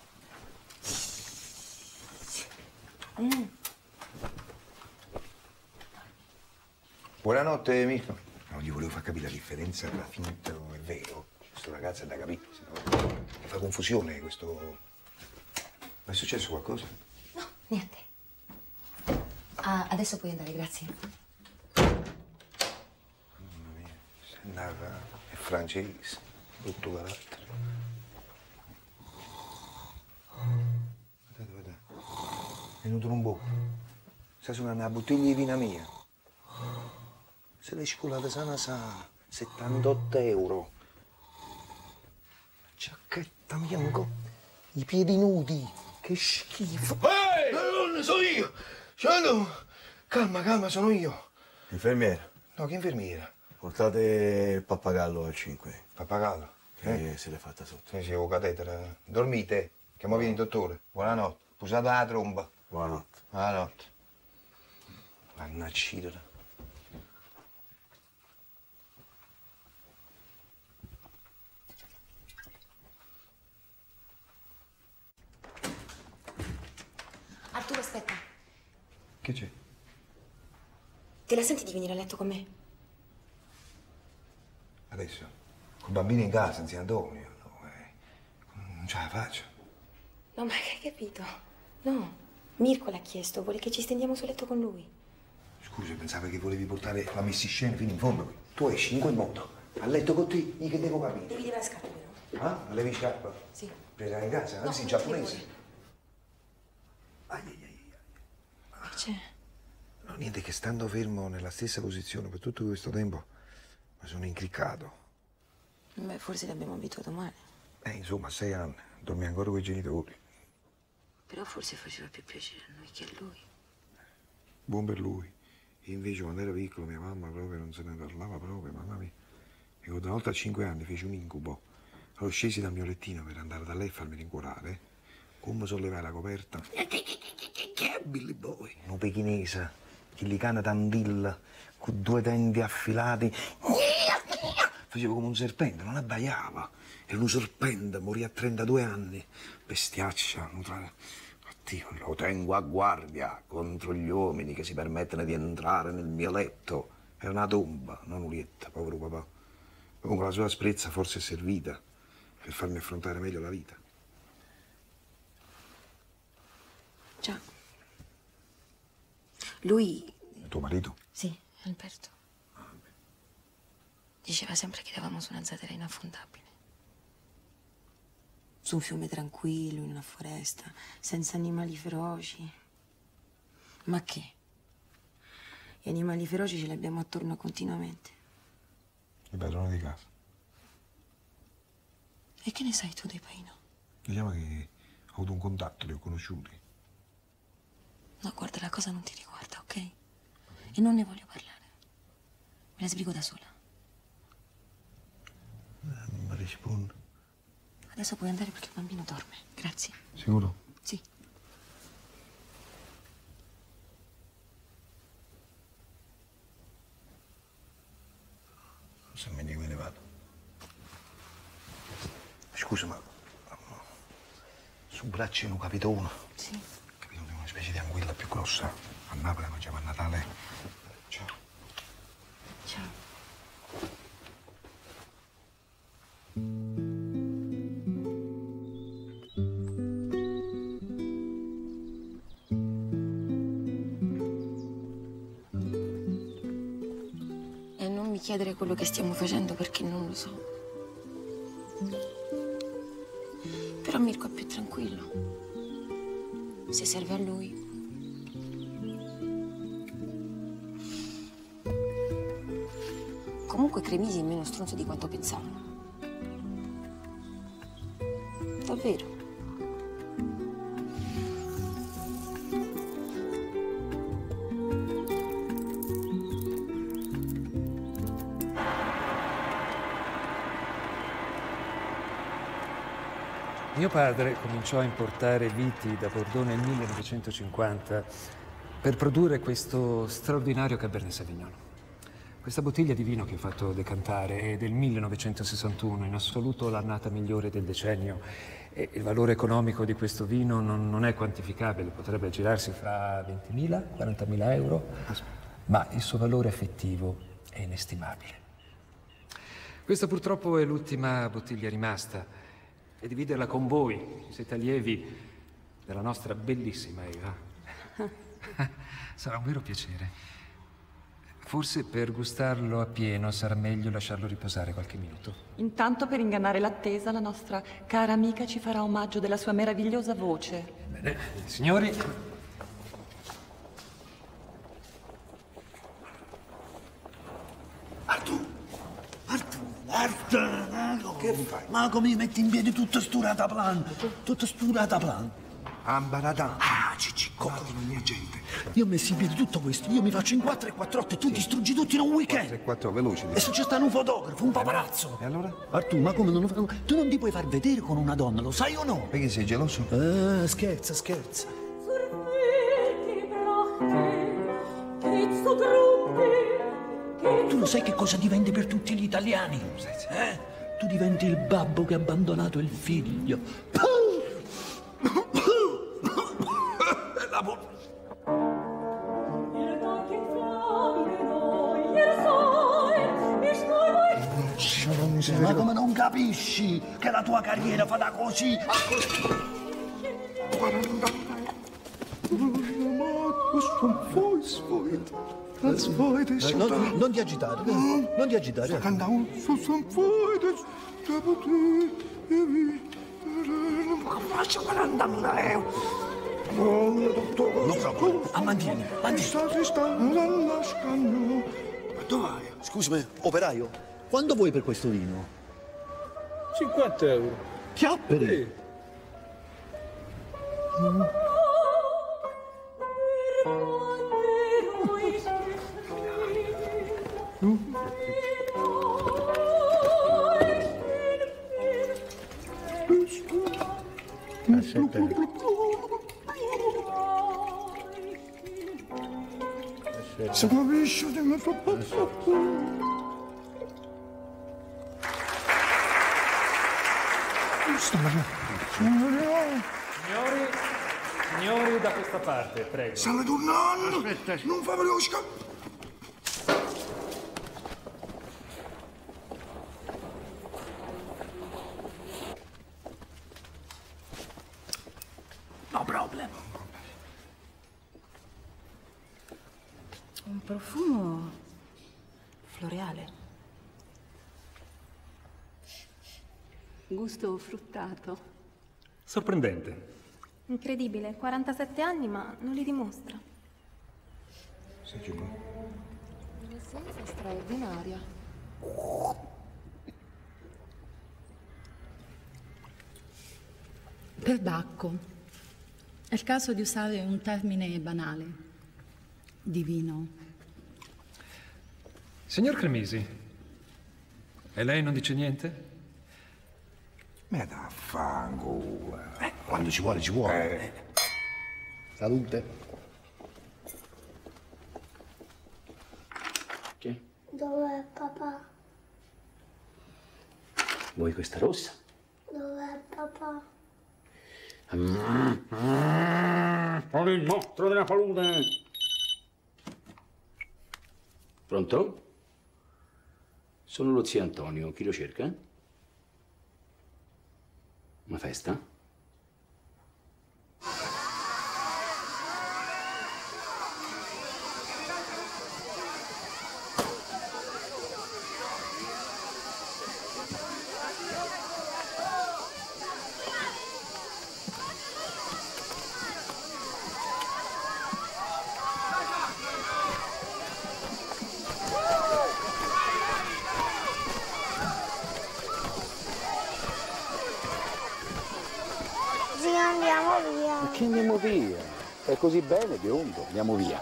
S18: Buonanotte, Mirko. Non gli volevo far capire la differenza tra finto e vero. Questo ragazzo è da capire, se no mi fa confusione questo... Ma è successo qualcosa?
S3: No, niente. Ah, adesso puoi andare, grazie.
S1: Nava è francese, brutto carattere. Guardate. È venuto un po'. Sta suonando una bottiglia di vina mia. Se l'hai scolata sana 78 euro. Giacchetta bianco, i piedi nudi, che schifo.
S4: Ehi! Non sono io! Ciao! Calma, sono io.
S18: Infermiera.
S1: No, che infermiera?
S18: Portate il pappagallo al 5.
S1: Pappagallo?
S18: Che se l'è fatta sotto.
S1: Sì, ho catetere. Dormite, che mo viene il dottore. Buonanotte. Posate la tromba.
S18: Buonanotte.
S1: Buonanotte. Mannaggia.
S3: Arturo, aspetta.
S1: Che c'è?
S3: Te la senti di venire a letto con me?
S1: Adesso? Con bambini in casa, non sia Antonio. No, non ce la faccio.
S3: No, ma che hai capito? No, Mirko l'ha chiesto, vuole che ci stendiamo sul letto con lui.
S1: Scusa, pensavo che volevi portare la messiscena fino in fondo. Tu esci in quel modo, a letto con te, io che devo capire.
S3: Devi levare la scarpa, vero?
S1: Ah? La levi scarpa?
S3: Sì.
S1: Presa in casa?
S3: No,
S1: Sei giapponese?
S3: Che c'è?
S1: No, niente, che stando fermo nella stessa posizione per tutto questo tempo mi sono incriccato.
S3: Beh, forse l'abbiamo abituato male.
S1: Insomma, 6 anni, dormi ancora con i genitori.
S3: Però forse faceva più piacere a noi che a lui.
S1: Buon per lui. Io invece quando ero piccolo mia mamma proprio non se ne parlava proprio, mamma mia. E una volta a 5 anni feci un incubo. Allora scesi dal mio lettino per andare da lei e farmi rincuorare. Come sollevai la coperta. Billy Boy. Un pechinese, che li cana tandilla, con 2 denti affilati. Faceva come un serpente, non abbaiava. Era un serpente, morì a 32 anni. Bestiaccia. Dio, lo tengo a guardia contro gli uomini che si permettono di entrare nel mio letto. È una tomba, non Ulietta, povero papà. Comunque la sua asprezza forse è servita per farmi affrontare meglio la vita.
S3: Già. Lui...
S1: Tuo marito?
S3: Sì, Alberto. Diceva sempre che eravamo su una zattera inaffondabile. Su un fiume tranquillo, in una foresta, senza animali feroci. Ma che? Gli animali feroci ce li abbiamo attorno continuamente.
S1: Il padrone di casa.
S3: E che ne sai tu dei Paino?
S1: Diciamo che ho avuto un contatto, li ho conosciuti.
S3: No, guarda, la cosa non ti riguarda, ok? E non ne voglio parlare. Me la sbrigo da sola.
S1: Non mi rispondo.
S3: Adesso puoi andare perché il bambino dorme. Grazie.
S1: Sicuro?
S3: Sì.
S1: Se me ne vado. Scusa, ma sul braccino capito uno?
S3: Sì.
S1: Capito di una specie di anguilla più grossa. A Napoli mangiamo a Natale. Ciao.
S3: Ciao. E non mi chiedere quello che stiamo facendo perché non lo so. Però Mirko è più tranquillo. Se serve a lui. Comunque Cremisi è meno stronzo di quanto pensavo. Davvero.
S8: Mio padre cominciò a importare viti da Bordeaux nel 1950 per produrre questo straordinario Cabernet Sauvignon. Questa bottiglia di vino che ho fatto decantare è del 1961, in assoluto l'annata migliore del decennio. E il valore economico di questo vino non è quantificabile, potrebbe girarsi fra 20.000, 40.000 euro, ma il suo valore affettivo è inestimabile. Questa purtroppo è l'ultima bottiglia rimasta. E dividerla con voi, se siete allievi della nostra bellissima Eva. Sarà un vero piacere. Forse per gustarlo appieno sarà meglio lasciarlo riposare qualche minuto.
S6: Intanto, per ingannare l'attesa, la nostra cara amica ci farà omaggio della sua meravigliosa voce.
S8: Bene, signori.
S11: Arthur, che fai? Ma come mi metti in piedi tutto sto rataplan? Tutto sto rataplan?
S1: Ambaradà.
S11: Ah, Cicicco.
S1: Mia gente.
S11: Io ho messo in piedi tutto questo, io mi faccio in 4 e 4 8 e tu distruggi tutti in un weekend.
S1: 4 e 4 veloci.
S11: E se c'è sta un fotografo, un paparazzo.
S1: E allora?
S11: Arthur, ma come non lo fai? Tu non ti puoi far vedere con una donna, lo sai o no?
S1: Perché sei geloso?
S11: Scherza, scherza. Tu lo sai che cosa diventi per tutti gli italiani? Tu diventi il babbo che ha abbandonato il figlio. Ma come non capisci che la tua carriera fa da così a così? Non ti agitare, non ti agitare. Non proprio, mantieni. Dove vai? Scusami, operaio, quanto vuoi per questo vino?
S10: 50 euro.
S11: Chiapperi?
S10: Sì.
S8: Signori, da questa parte, prego.
S4: Stanno tornando!
S10: Aspetta.
S4: Non fa veloce scappare!
S11: No problem.
S5: Un profumo floreale. Gusto fruttato.
S8: Sorprendente.
S3: Incredibile, 47 anni ma non li dimostra.
S5: L'essenza straordinaria.
S12: Perbacco. È il caso di usare un termine banale. Divino.
S8: Signor Cremisi, e lei non dice niente?
S1: Ma da fango.
S11: Quando ci vuole, ci vuole. Salute.
S21: Che?
S20: Dov'è papà?
S21: Vuoi questa rossa?
S20: Dov'è papà?
S21: Con il mostro della palude. Pronto? Sono lo zio Antonio. Chi lo cerca? Una festa?
S20: Andiamo via.
S21: Ma che andiamo via? È così bene, biondo. Andiamo via.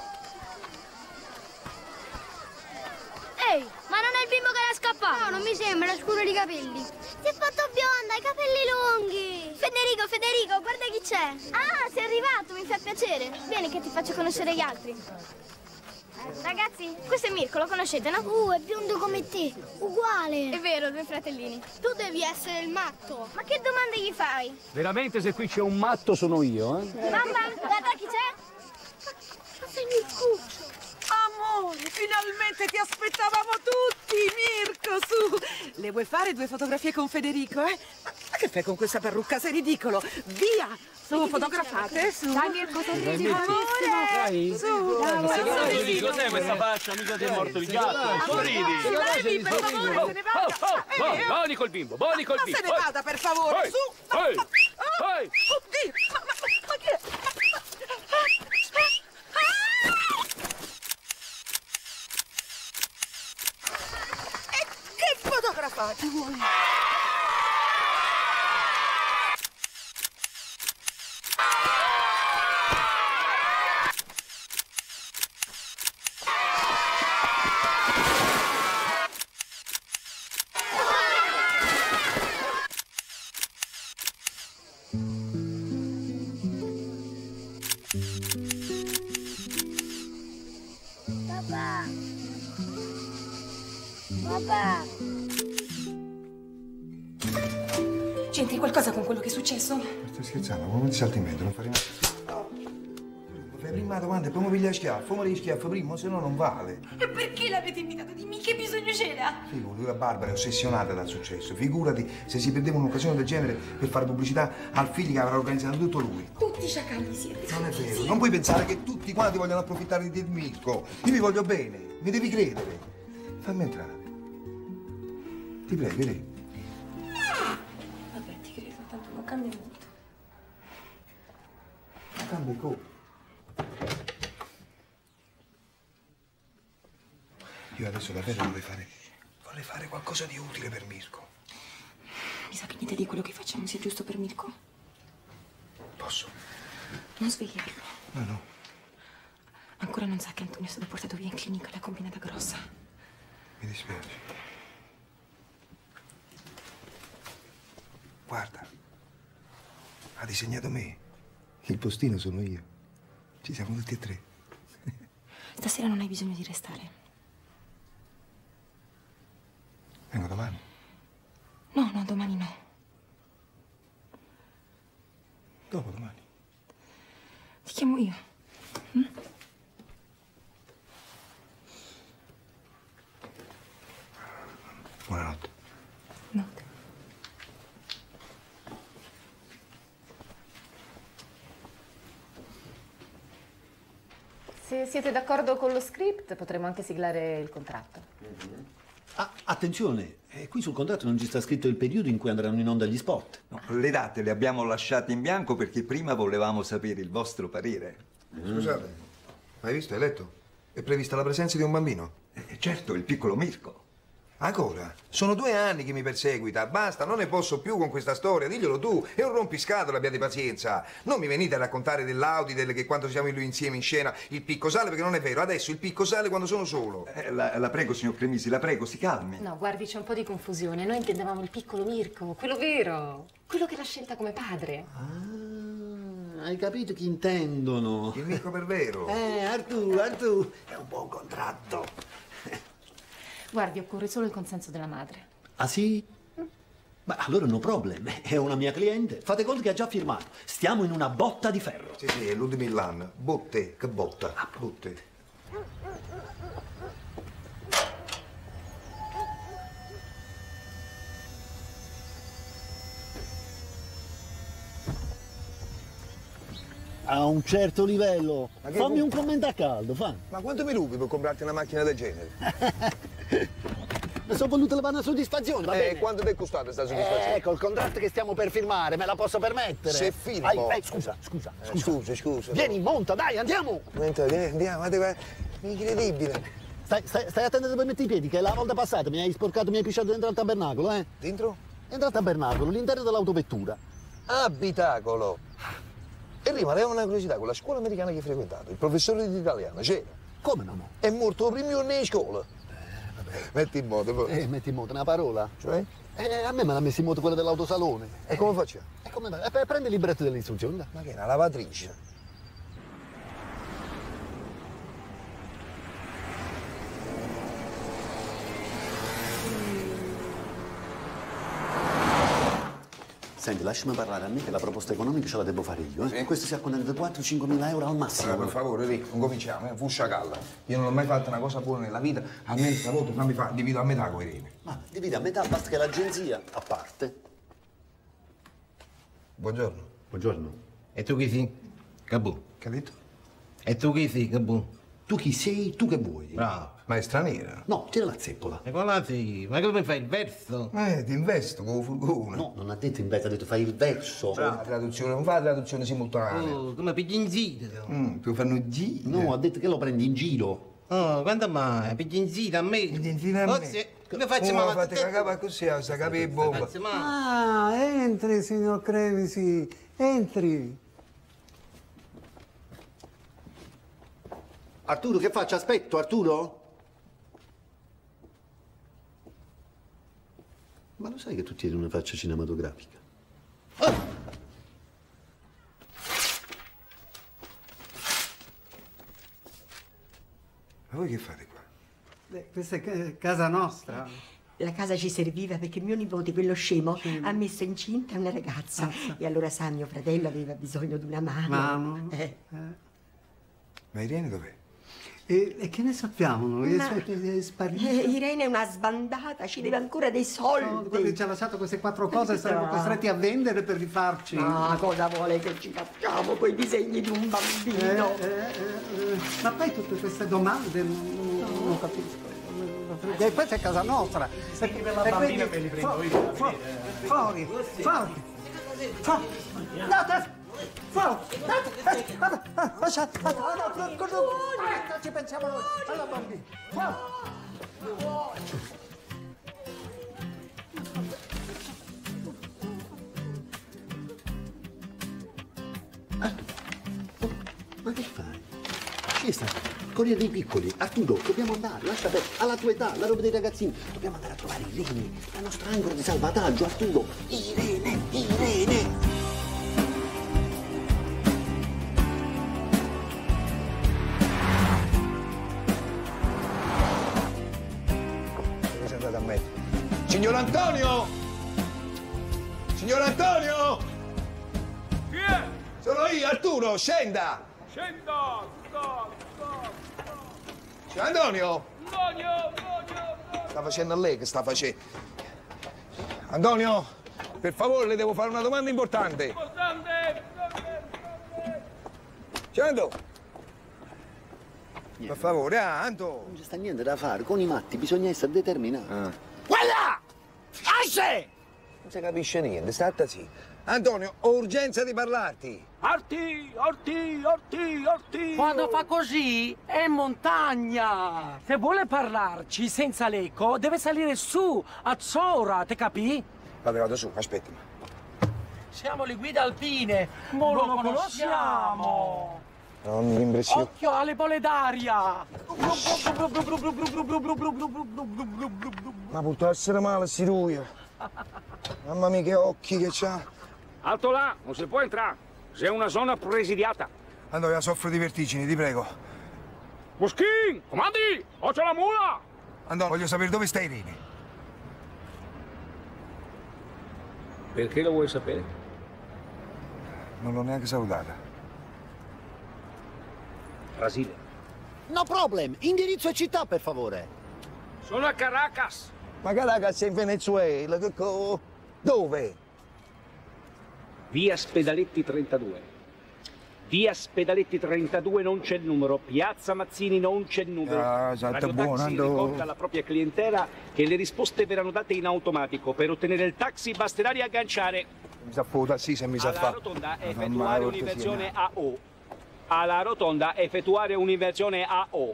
S20: Ehi, ma non è il bimbo che era scappato? No, non mi sembra, è scuro di capelli. Si è fatto bionda, ha i capelli lunghi. Federico, guarda chi c'è. Ah, sei arrivato, mi fa piacere. Vieni che ti faccio conoscere gli altri. Ragazzi, questo è Mirko, lo conoscete, no? È biondo come te, uguale. È vero, due fratellini. Tu devi essere il matto. Ma che domande gli fai?
S21: Veramente se qui c'è un matto sono io, eh?
S20: Mamma, guarda chi c'è. Ma sei Mirkuccio.
S6: Amore, finalmente ti aspettavamo tutti, Mirko, su. Le vuoi fare 2 fotografie con Federico, eh? che fai con questa parrucca? Sei ridicolo! Via! Su, fotografate, su!
S14: Dai, Mirko, sorridi,
S6: Dai,
S19: Sorridi, cos'è questa faccia? Mica ti è morto il gatto. Sorridi!
S6: Levi, per favore, se ne vada!
S19: Buoni col bimbo, buoni col
S6: Ma
S19: bimbo!
S6: se ne vada, per favore, su! Oddio! Ma che è? E che fotografate vuoi?
S20: Papà! Papà!
S3: C'entri qualcosa con quello che è successo?
S1: Ma stai scherzando? Come ti salti in mezzo? Non fare niente. Fai prima la domanda e poi mi piglia schiaffo. Ma devi schiaffo prima, se no non vale.
S3: E perché l'avete invitato? Dimmi che bisogno c'era?
S1: Figurati, la Barbara è ossessionata dal successo. Figurati se si perdeva un'occasione del genere per fare pubblicità al figlio che avrà organizzato tutto lui.
S3: Tutti sciacalli siete.
S1: Non è vero, non puoi pensare che tutti quanti vogliono approfittare di te, Mirko. Io vi voglio bene, mi devi credere. Fammi entrare. Ti prego, vieni.
S3: Vabbè, ti credo, tanto non cambia molto.
S1: Cambia come? Io adesso davvero vorrei fare qualcosa di utile per Mirko.
S3: Mi sa che niente di quello che facciamo sia giusto per Mirko.
S1: Posso?
S3: Non svegliarlo.
S1: No.
S3: Ancora non sa che Antonio è stato portato via in clinica, l'ha combinata grossa.
S1: Mi dispiace. Guarda, ha disegnato me. Il postino sono io. Ci siamo tutti e tre.
S3: Stasera non hai bisogno di restare.
S1: Vengo domani.
S3: No, domani no.
S1: Dopodomani.
S3: Ti chiamo io.
S1: Buonanotte.
S3: Notte.
S13: Se siete d'accordo con lo script, potremo anche siglare il contratto.
S11: Ah, attenzione, qui sul contratto non ci sta scritto il periodo in cui andranno in onda gli spot.
S16: No, le date le abbiamo lasciate in bianco perché prima volevamo sapere il vostro parere.
S1: Scusate, hai visto, hai letto? È prevista la presenza di un bambino?
S16: Certo, il piccolo Mirko.
S1: Ancora? Sono 2 anni che mi perseguita. Basta, non ne posso più con questa storia. Diglielo tu. È un rompiscatole, abbiate pazienza. Non mi venite a raccontare dell'Audi, che quando siamo lui insieme in scena il picco sale, perché non è vero. Adesso il picco sale quando sono solo.
S16: La prego, signor Cremisi, la prego, si calmi.
S13: No, guardi, c'è un po' di confusione. Noi intendevamo il piccolo Mirko, quello vero. Quello che l'ha scelta come padre.
S11: Ah, hai capito chi intendono?
S1: Il Mirko per vero.
S11: Artù, è un buon contratto.
S13: Guardi, occorre solo il consenso della madre.
S11: Ah sì? Ma allora no problem, è una mia cliente. Fate conto che ha già firmato. Stiamo in una botta di ferro.
S1: Sì, è l'Udi Millan. Botte, che botta. Botte.
S11: A un certo livello. Fammi un commento a caldo, fa.
S1: Ma quanto mi rubi per comprarti una macchina del genere?
S11: Mi sono voluto levare una soddisfazione, va bene?
S1: Quanto ti è costata questa soddisfazione?
S11: Ecco, il contratto che stiamo per firmare, me la posso permettere?
S1: Se firmo...
S11: Scusa. Vieni, monta, dai, andiamo!
S1: Andiamo, guarda, incredibile.
S11: Stai attento dove metti i piedi, che la volta passata mi hai sporcato, mi hai pisciato dentro al tabernacolo, eh?
S1: Dentro?
S11: Dentro al tabernacolo, all'interno dell'autovettura.
S1: Abitacolo. E prima aveva una curiosità con la scuola americana che hai frequentato, il professore di italiano, c'era.
S11: Come no?
S1: È morto il primo giorno in scuola. Metti in moto.
S11: Metti in moto una parola.
S1: Cioè?
S11: A me me l'ha messo in moto quella dell'autosalone.
S1: E come facciamo?
S11: Prendi il libretto delle istruzioni.
S1: Ma che è una lavatrice?
S11: Senti, lasciami parlare a me che la proposta economica ce la devo fare io. Sì. Questo si accontenta di 4-5 mila euro al massimo.
S1: Per favore, Rick, non cominciamo, fu sciacalla. Io non ho mai fatto una cosa buona nella vita, almeno stavolta fammi fare, divido a metà con Irene.
S11: Ma dividi a metà, basta che l'agenzia, a parte.
S18: Buongiorno.
S7: Buongiorno. E tu chi sei? Cabù.
S18: Che ha detto?
S7: E tu chi sei? Cabù.
S11: Tu chi sei? Tu che vuoi?
S7: Bravo.
S18: Ma è straniera?
S11: No, c'era la zeppola.
S7: E qua sei? Ma come fai il verso?
S18: Ti investo con il furgone.
S11: No, non ha detto investo, ha detto fai il verso.
S18: La traduzione, non fa la traduzione simultanea.
S7: Oh, come pigli in giro.
S18: Tu fanno giro.
S11: No, ha detto che lo prendi in giro.
S7: Oh, quando mai? Pigli in giro a me?
S18: Pigli in giro a me?
S7: Forse, come faccio mai?
S18: Fate cagare così, sa capire bomba.
S15: Ah, entri, signor Crevisi, entri.
S11: Arturo, che faccio? Aspetto, Arturo? Ma lo sai che tu tieni una faccia cinematografica?
S18: Ma voi che fate qua?
S15: Questa è casa nostra.
S14: La casa ci serviva perché mio nipote, quello scemo, ha messo incinta una ragazza. E allora, sa, mio fratello aveva bisogno di una mano.
S18: Ma Irene dov'è?
S15: E che ne sappiamo noi? È sparita.
S14: Irene è una sbandata, ci deve ancora dei soldi.
S15: No, perché ci ha lasciato queste 4 cose e saremo costretti a vendere per rifarci.
S14: Ma cosa vuole che ci facciamo coi disegni di un bambino?
S15: Ma poi tutte queste domande non capisco. E questa è casa nostra.
S19: Se per la bambina me li prendo io.
S15: Fuori. Ci pensiamo noi alla bambina.
S11: Ma che fai? Scesa, Corriere dei Piccoli. Arturo, dobbiamo andare, lascia perdere. Alla tua età, la roba dei ragazzini. Dobbiamo andare a trovare Irene, la nostra ancora di salvataggio, Arturo. Irene.
S18: Signor Antonio! Signor Antonio!
S4: Chi è?
S18: Sono io, Arturo, scenda!
S4: Scenda!
S18: Signor Antonio!
S4: Antonio!
S18: Sta facendo a lei che sta facendo. Antonio, per favore, le devo fare una domanda importante.
S4: Importante!
S18: Signor Antonio! Per favore, Anto!
S11: Non ci sta niente da fare, con i matti bisogna essere determinati.
S18: Guarda! Asce! Non si capisce niente, state sì. Antonio, ho urgenza di parlarti.
S19: Orti! Quando fa così è montagna. Se vuole parlarci senza l'eco, deve salire su, a Zora, te capì?
S18: Vado su, aspettami.
S19: Siamo le guide alpine, non lo conosciamo.
S18: Non mi impressiona.
S19: Occhio alle bolle d'aria.
S18: Ma può essere male, sti ruia. Mamma mia, che occhi che c'ha.
S10: Alto là, non si può entrare. C'è una zona presidiata.
S18: Antonio, soffro di vertigini, ti prego.
S10: Moschin, comandi! Occhio alla mula!
S18: Antonio, voglio sapere dove sta Irene.
S10: Perché lo vuoi sapere?
S18: Non l'ho neanche salutata.
S10: Brasile.
S11: No problem, indirizzo e città, per favore.
S10: Sono a Caracas.
S18: Ma Caracas è in Venezuela, dove?
S10: Via Spedaletti 32. Via Spedaletti 32 non c'è il numero, Piazza Mazzini non c'è il numero. Radio Taxi ricorda alla propria clientela che le risposte verranno date in automatico. Per ottenere il taxi basterà riagganciare.
S18: Mi sa fare sì, se mi sa
S10: alla
S18: fare.
S10: rotonda effettuare un'inversione AO. Alla rotonda effettuare un'inversione AO.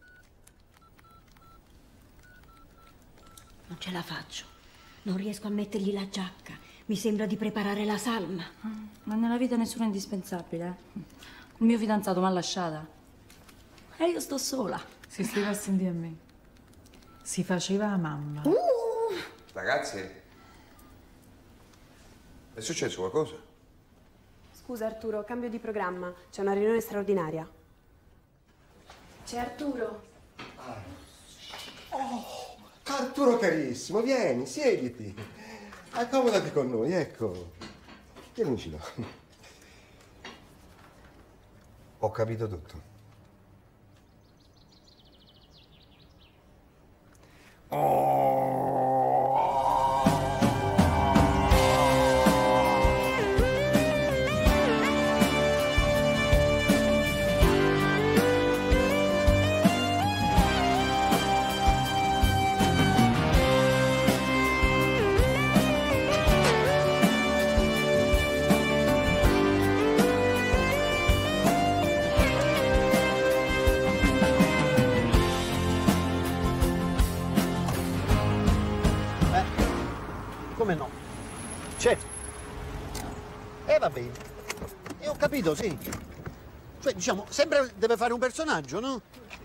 S5: Non ce la faccio. Non riesco a mettergli la giacca. Mi sembra di preparare la salma.
S12: Ma nella vita nessuno è indispensabile. Il mio fidanzato mi ha lasciata.
S5: E io sto sola.
S6: Si stava a sentire a me. Si faceva a mamma.
S18: Ragazze, è successo qualcosa?
S9: Scusa Arturo, cambio di programma. C'è una riunione straordinaria. C'è Arturo.
S18: Oh, Arturo carissimo, vieni, siediti. Accomodati con noi, ecco. Vienici là. Ho capito tutto.
S11: bene. E ho capito, sì. Cioè, diciamo, sempre deve fare un personaggio, no?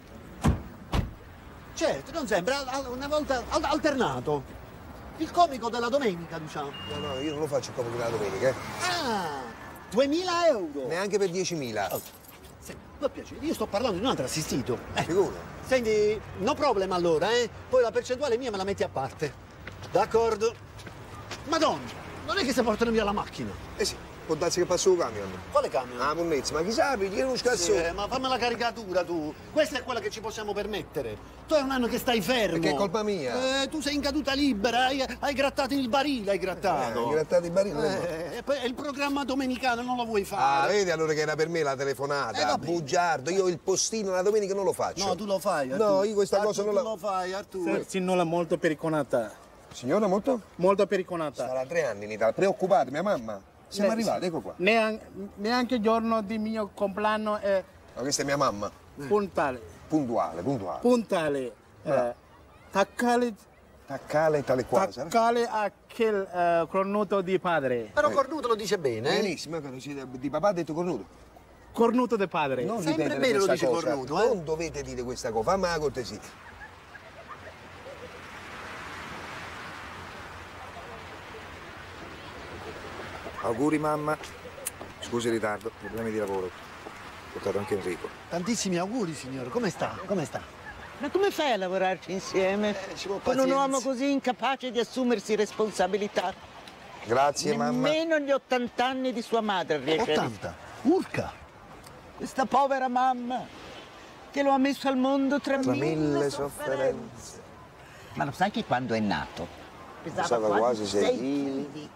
S11: Certo, non sempre, una volta alternato. Il comico della domenica, diciamo.
S18: No, io non lo faccio il comico della domenica,
S11: Ah, 2000 euro.
S18: Neanche per 10.000.
S11: Oh, senti, per piacere, io sto parlando di un altro assistito.
S18: Sicuro?
S11: Senti, no problem allora, Poi la percentuale mia me la metti a parte. D'accordo? Madonna, non è che si portano via la macchina.
S18: Eh sì, può darsi che passo il camion.
S11: Quale camion?
S18: Ah, monnezza, ma chi sa, gli uno scassone.
S11: Sì, ma fammi la caricatura tu. Questa è quella che ci possiamo permettere. Tu è un anno che stai fermo.
S18: Perché è colpa mia.
S11: Tu sei in caduta libera, hai grattato il barile, hai grattato.
S18: Hai grattato il barile?
S11: E poi il programma domenicano non lo vuoi fare.
S18: Ah, vedi allora che era per me la telefonata. Bugiardo, io il postino la domenica non lo faccio.
S11: No, tu lo fai,
S18: Arturo. No, io questa cosa non la...
S11: Tu lo fai, Arturo.
S17: Signora molto periconata.
S18: Signora molto?
S17: Molto periconata.
S18: Sarà 3 anni in Italia. Preoccupate, mia mamma. Siamo arrivati, ecco qua.
S17: Neanche il giorno di mio compleanno è...
S18: Ma questa è mia mamma.
S17: Puntuale.
S18: Puntuale.
S17: Puntale. Taccale
S18: tale quale.
S17: Taccale a quel cornuto di padre.
S11: Però cornuto lo dice bene,
S18: Benissimo, di papà ha detto cornuto.
S17: Cornuto di padre.
S18: Non
S11: sempre bene lo dice
S18: cosa.
S11: cornuto,
S18: Non dovete dire questa cosa, fammi la cortesia. Auguri mamma. Scusi il ritardo, problemi di lavoro. Ho portato anche Enrico.
S11: Tantissimi auguri, signore. Come sta? Come sta?
S22: Ma come fai a lavorarci insieme? Con un uomo così incapace di assumersi responsabilità?
S18: Grazie, mamma.
S22: Nemmeno gli 80 anni di sua madre riesce
S11: 80? Urca!
S22: Questa povera mamma che lo ha messo al mondo tra
S18: mille sofferenze.
S22: Ma lo sai che quando è nato
S18: pesava quasi 6 chili.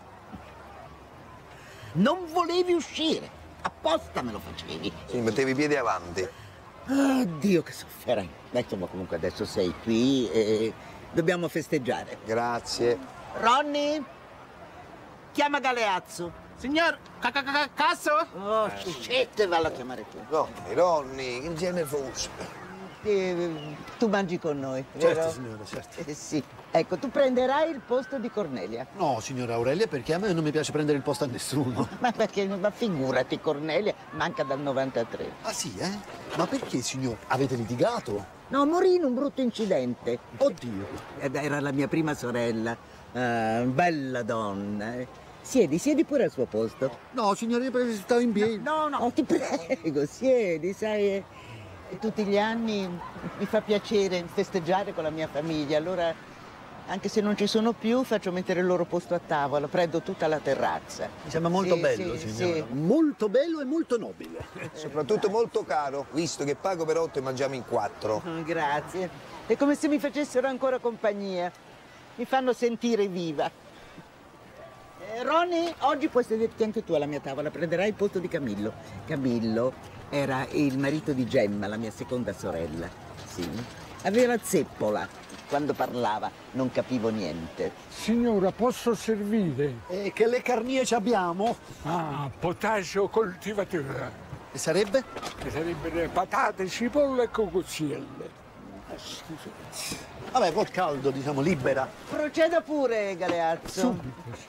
S22: Non volevi uscire, apposta me lo facevi.
S18: Sì, mettevi i piedi avanti.
S22: Oddio, che sofferenza. Insomma, comunque adesso sei qui e dobbiamo festeggiare.
S18: Grazie.
S22: Ronny, chiama Galeazzo.
S17: Signor, Casso?
S22: Oh, scete, vallo a chiamare tu.
S18: Ronny, che genere nervoso.
S22: Tu mangi con noi,
S11: Certo,
S22: vero?
S11: signora, certo.
S22: Sì. Ecco, tu prenderai il posto di Cornelia.
S11: No, signora Aurelia, perché a me non mi piace prendere il posto a nessuno.
S22: Ma perché? Ma figurati, Cornelia manca dal 93.
S11: Ah sì, Ma perché, signor? Avete litigato?
S22: No, morì in un brutto incidente.
S11: Oddio.
S22: Era la mia prima sorella. Bella donna. Siedi pure al suo posto.
S11: No, signora, io stavo in piedi.
S22: No, ti prego, siedi, sai. Tutti gli anni mi fa piacere festeggiare con la mia famiglia, allora anche se non ci sono più faccio mettere il loro posto a tavola, prendo tutta la terrazza.
S11: Mi sembra molto bello, signora. Molto bello e molto nobile.
S18: Soprattutto molto caro, visto che pago per 8 e mangiamo in 4.
S22: Grazie. È come se mi facessero ancora compagnia. Mi fanno sentire viva. Ronny, oggi puoi sederti anche tu alla mia tavola, prenderai il posto di Camillo. Camillo era il marito di Gemma, la mia seconda sorella. Sì. Aveva zeppola. Quando parlava non capivo niente.
S23: Signora, posso servire?
S11: Che le carnie ci abbiamo?
S23: Ah, potaggio coltivatura.
S11: E sarebbe?
S23: Che sarebbero patate, cipolle e cocozielle.
S11: Vabbè, col caldo, diciamo, libera.
S22: Proceda pure, Galeazzo.
S23: Subito.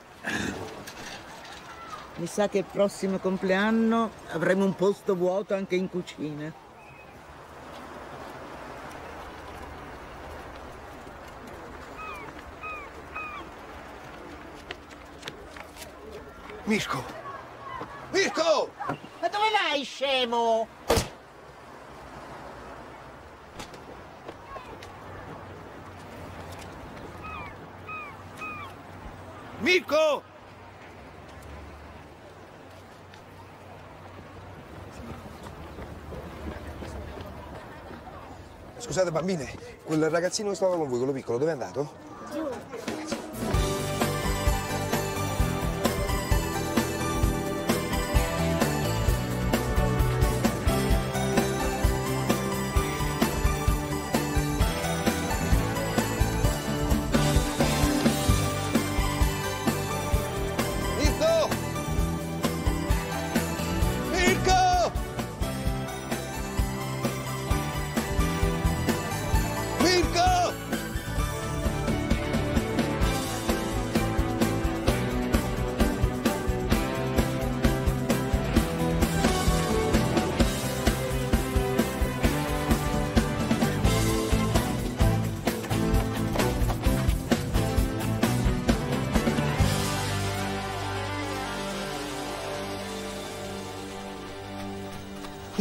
S22: Mi sa che il prossimo compleanno avremo un posto vuoto anche in cucina.
S18: Mirko! Mirko!
S22: Ma dove vai, scemo?
S18: Mirko! Scusate bambine, quel ragazzino che stava con voi, quello piccolo, dove è andato?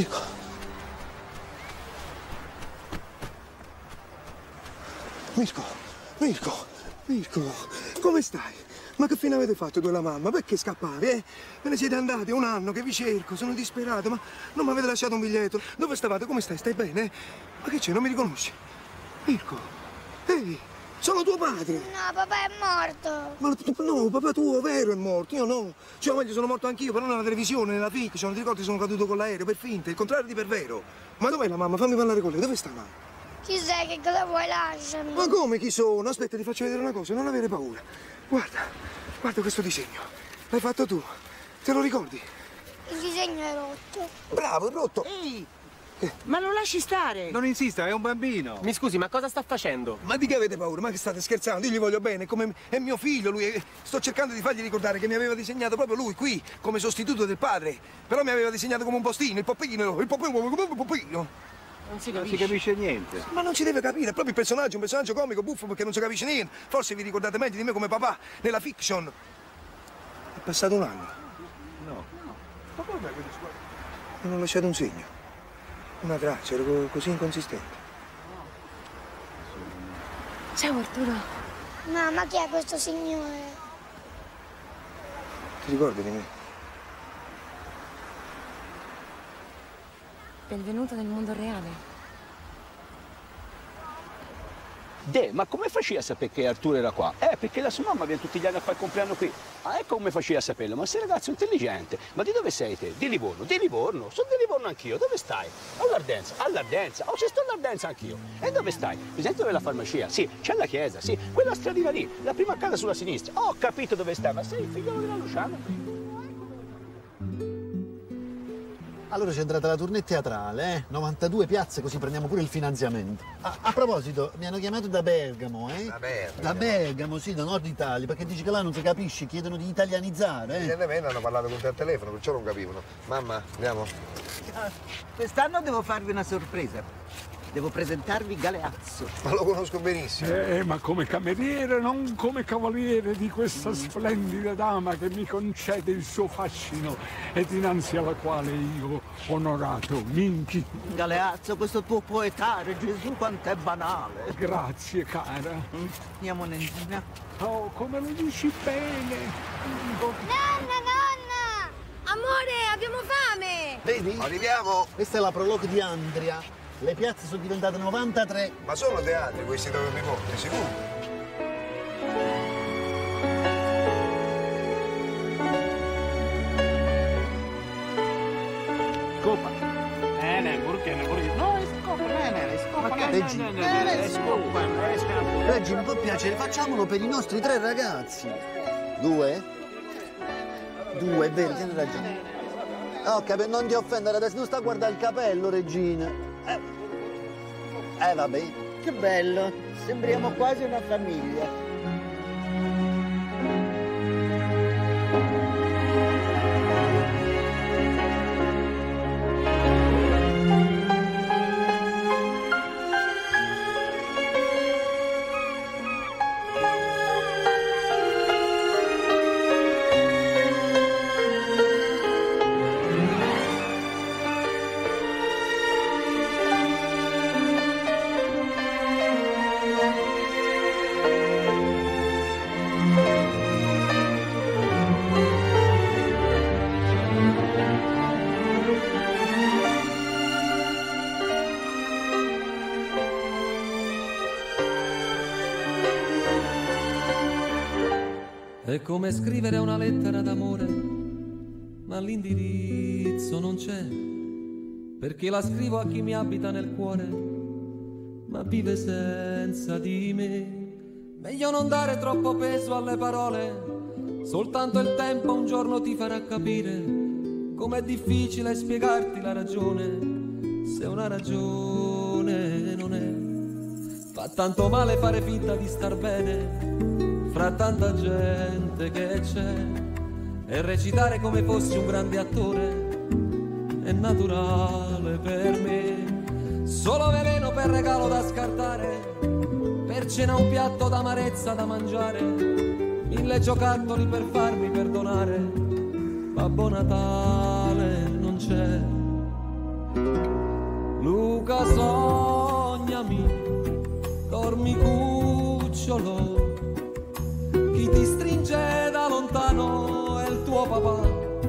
S1: Mirko. Mirko, Mirko, Mirko, come stai? Ma che fine avete fatto tu e la mamma? Perché scappavi, eh? Me ne siete andati, è un anno che vi cerco, sono disperato, ma non mi avete lasciato un biglietto. Dove stavate? Come stai? Stai bene? Ma che c'è? Non mi riconosci? Mirko, ehi, sono tuo padre.
S20: No, papà è morto.
S1: Ma no, papà tuo, vero, è morto, io no. Cioè, meglio, sono morto anch'io, però nella televisione, nella fiction, ti ricordi, sono caduto con l'aereo, per finta, il contrario di per vero. Ma dov'è la mamma? Fammi parlare con lei, dove sta mamma?
S20: Chi sei? Che cosa vuoi? Lasciami.
S1: Ma come chi sono? Aspetta, ti faccio vedere una cosa, non avere paura. Guarda, guarda questo disegno. L'hai fatto tu. Te lo ricordi?
S20: Il disegno è rotto.
S1: Bravo, è rotto.
S14: Ehi, ma lo lasci stare.
S15: Non insista, è un bambino.
S2: Mi scusi, ma cosa sta facendo?
S1: Ma di che avete paura? Ma che state scherzando? Io gli voglio bene, è mio figlio lui. Sto cercando di fargli ricordare che mi aveva disegnato proprio lui qui, come sostituto del padre. Però mi aveva disegnato come un postino, il poppino, come un poppino.
S15: Non si capisce niente.
S1: Ma non si deve capire, è proprio il personaggio, un personaggio comico, buffo, perché non si capisce niente. Forse vi ricordate meglio di me come papà nella fiction. È passato un anno.
S15: No.
S1: Ma come questo sguardo? Non ho lasciato un segno. Una traccia, ero così inconsistente.
S3: Ciao Arturo.
S20: Mamma, chi è questo signore?
S1: Ti ricordi di me?
S3: Benvenuto nel mondo reale.
S10: Ma come facevi a sapere che Arturo era qua? Perché la sua mamma viene tutti gli anni a fare il compleanno qui. Ecco come facevi a saperlo. Ma sei ragazzo intelligente. Ma di dove sei te? Di Livorno. Di Livorno. Sono di Livorno anch'io. Dove stai? All'Ardenza. All'Ardenza. Oh, ci sto all'Ardenza anch'io. E dove stai? Presente dove è la farmacia? Sì, c'è la chiesa, sì. Quella stradina lì, la prima casa sulla sinistra. Ho capito dove stai, ma sei il figlio della Luciana.
S11: Allora c'è entrata la tournée teatrale, 92 piazze, così prendiamo pure il finanziamento. A proposito, mi hanno chiamato da Bergamo,
S18: Da Bergamo?
S11: Da Bergamo, sì, da Nord Italia, perché dici che là non si capisce, chiedono di italianizzare,
S18: Evidentemente hanno parlato con te al telefono, perciò non capivano. Mamma, andiamo.
S22: Quest'anno devo farvi una sorpresa. Devo presentarvi Galeazzo.
S18: Ma lo conosco benissimo.
S23: Ma come cameriere, non come cavaliere di questa splendida dama che mi concede il suo fascino e dinanzi alla quale io, onorato, mi inchino.
S22: Galeazzo, questo tuo poetare, Gesù, quanto è banale.
S23: Grazie, cara.
S22: Andiamo, Nennina.
S23: Oh, come lo dici bene.
S20: Nonna, nonna! Amore, abbiamo fame!
S11: Vedi?
S18: Arriviamo.
S11: Questa è la prologue di Andria. Le piazze sono diventate 93.
S18: Ma sono teatri questi dove mi porti, sicuro?
S2: Scopa. Perché? No, è scopa,
S11: Reggi, mi può piacere, facciamolo per i nostri 3 ragazzi. 2? 2, è vero, tieni ragione. Ok, per non ti offendere adesso, non sta a guardare il capello, Regina. Vabbè.
S22: Che bello, sembriamo quasi una famiglia.
S8: È come scrivere una lettera d'amore, ma l'indirizzo non c'è, perché la scrivo a chi mi abita nel cuore, ma vive senza di me. Meglio non dare troppo peso alle parole, soltanto il tempo un giorno ti farà capire com'è difficile spiegarti la ragione, se una ragione non è. Fa tanto male fare finta di star bene fra tanta gente che c'è, e recitare come fossi un grande attore è naturale per me. Solo veleno per regalo da scartare, per cena un piatto d'amarezza da mangiare, 1000 giocattoli per farmi perdonare. Babbo Natale non c'è, Luca, sognami, dormi cucciolo, chi ti stringe da lontano è il tuo papà,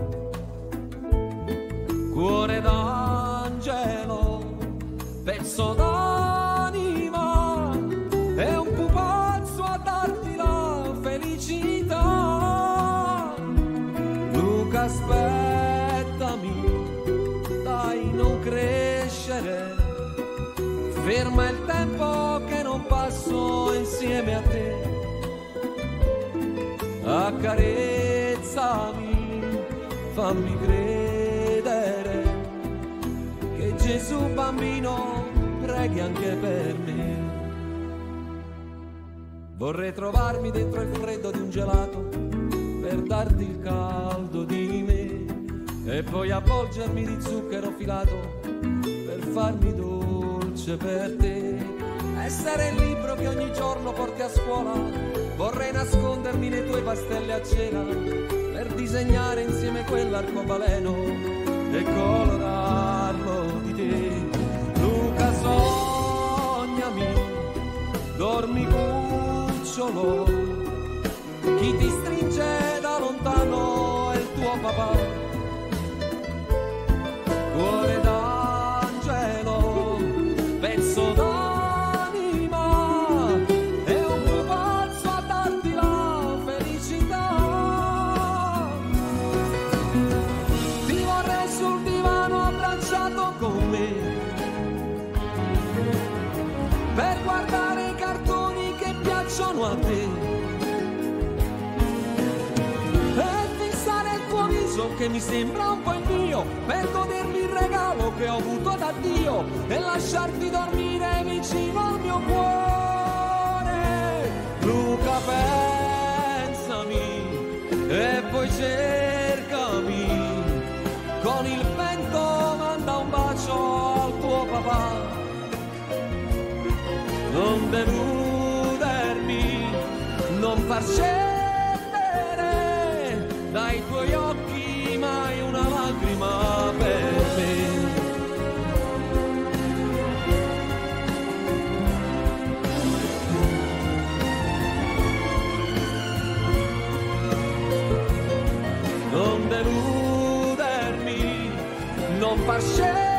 S8: cuore d'angelo, pezzo d'anima, è un pupazzo a darti la felicità. Luca, aspettami, dai, non crescere, ferma il tempo che non passo insieme a te, accarezzami, fammi credere che Gesù bambino preghi anche per me. Vorrei trovarmi dentro il freddo di un gelato per darti il caldo di me e poi avvolgermi di zucchero filato per farmi dolce per te. Essere il libro che ogni giorno porti a scuola, vorrei nascondermi nei tuoi pastelli a cena per disegnare insieme quell'arcobaleno e colorarlo di te. Luca, sognami, dormi cucciolo, chi ti stringe da lontano è il tuo papà, cuore d'angelo, pezzo d'anima, è un pupazzo a darti la felicità. Ti vorrei sul divano abbracciato con me per guardare i cartoni che piacciono a te e fissare il tuo viso che mi sembra un po' il mio, per godermi il regalo che ho avuto da Dio e lasciarti dormire vicino al mio cuore. Luca, pensami e poi cercami, con il vento manda un bacio al tuo papà. Non deludermi, non far scendere dai tuoi occhi mai una lacrima per me. Non deludermi, non far scendere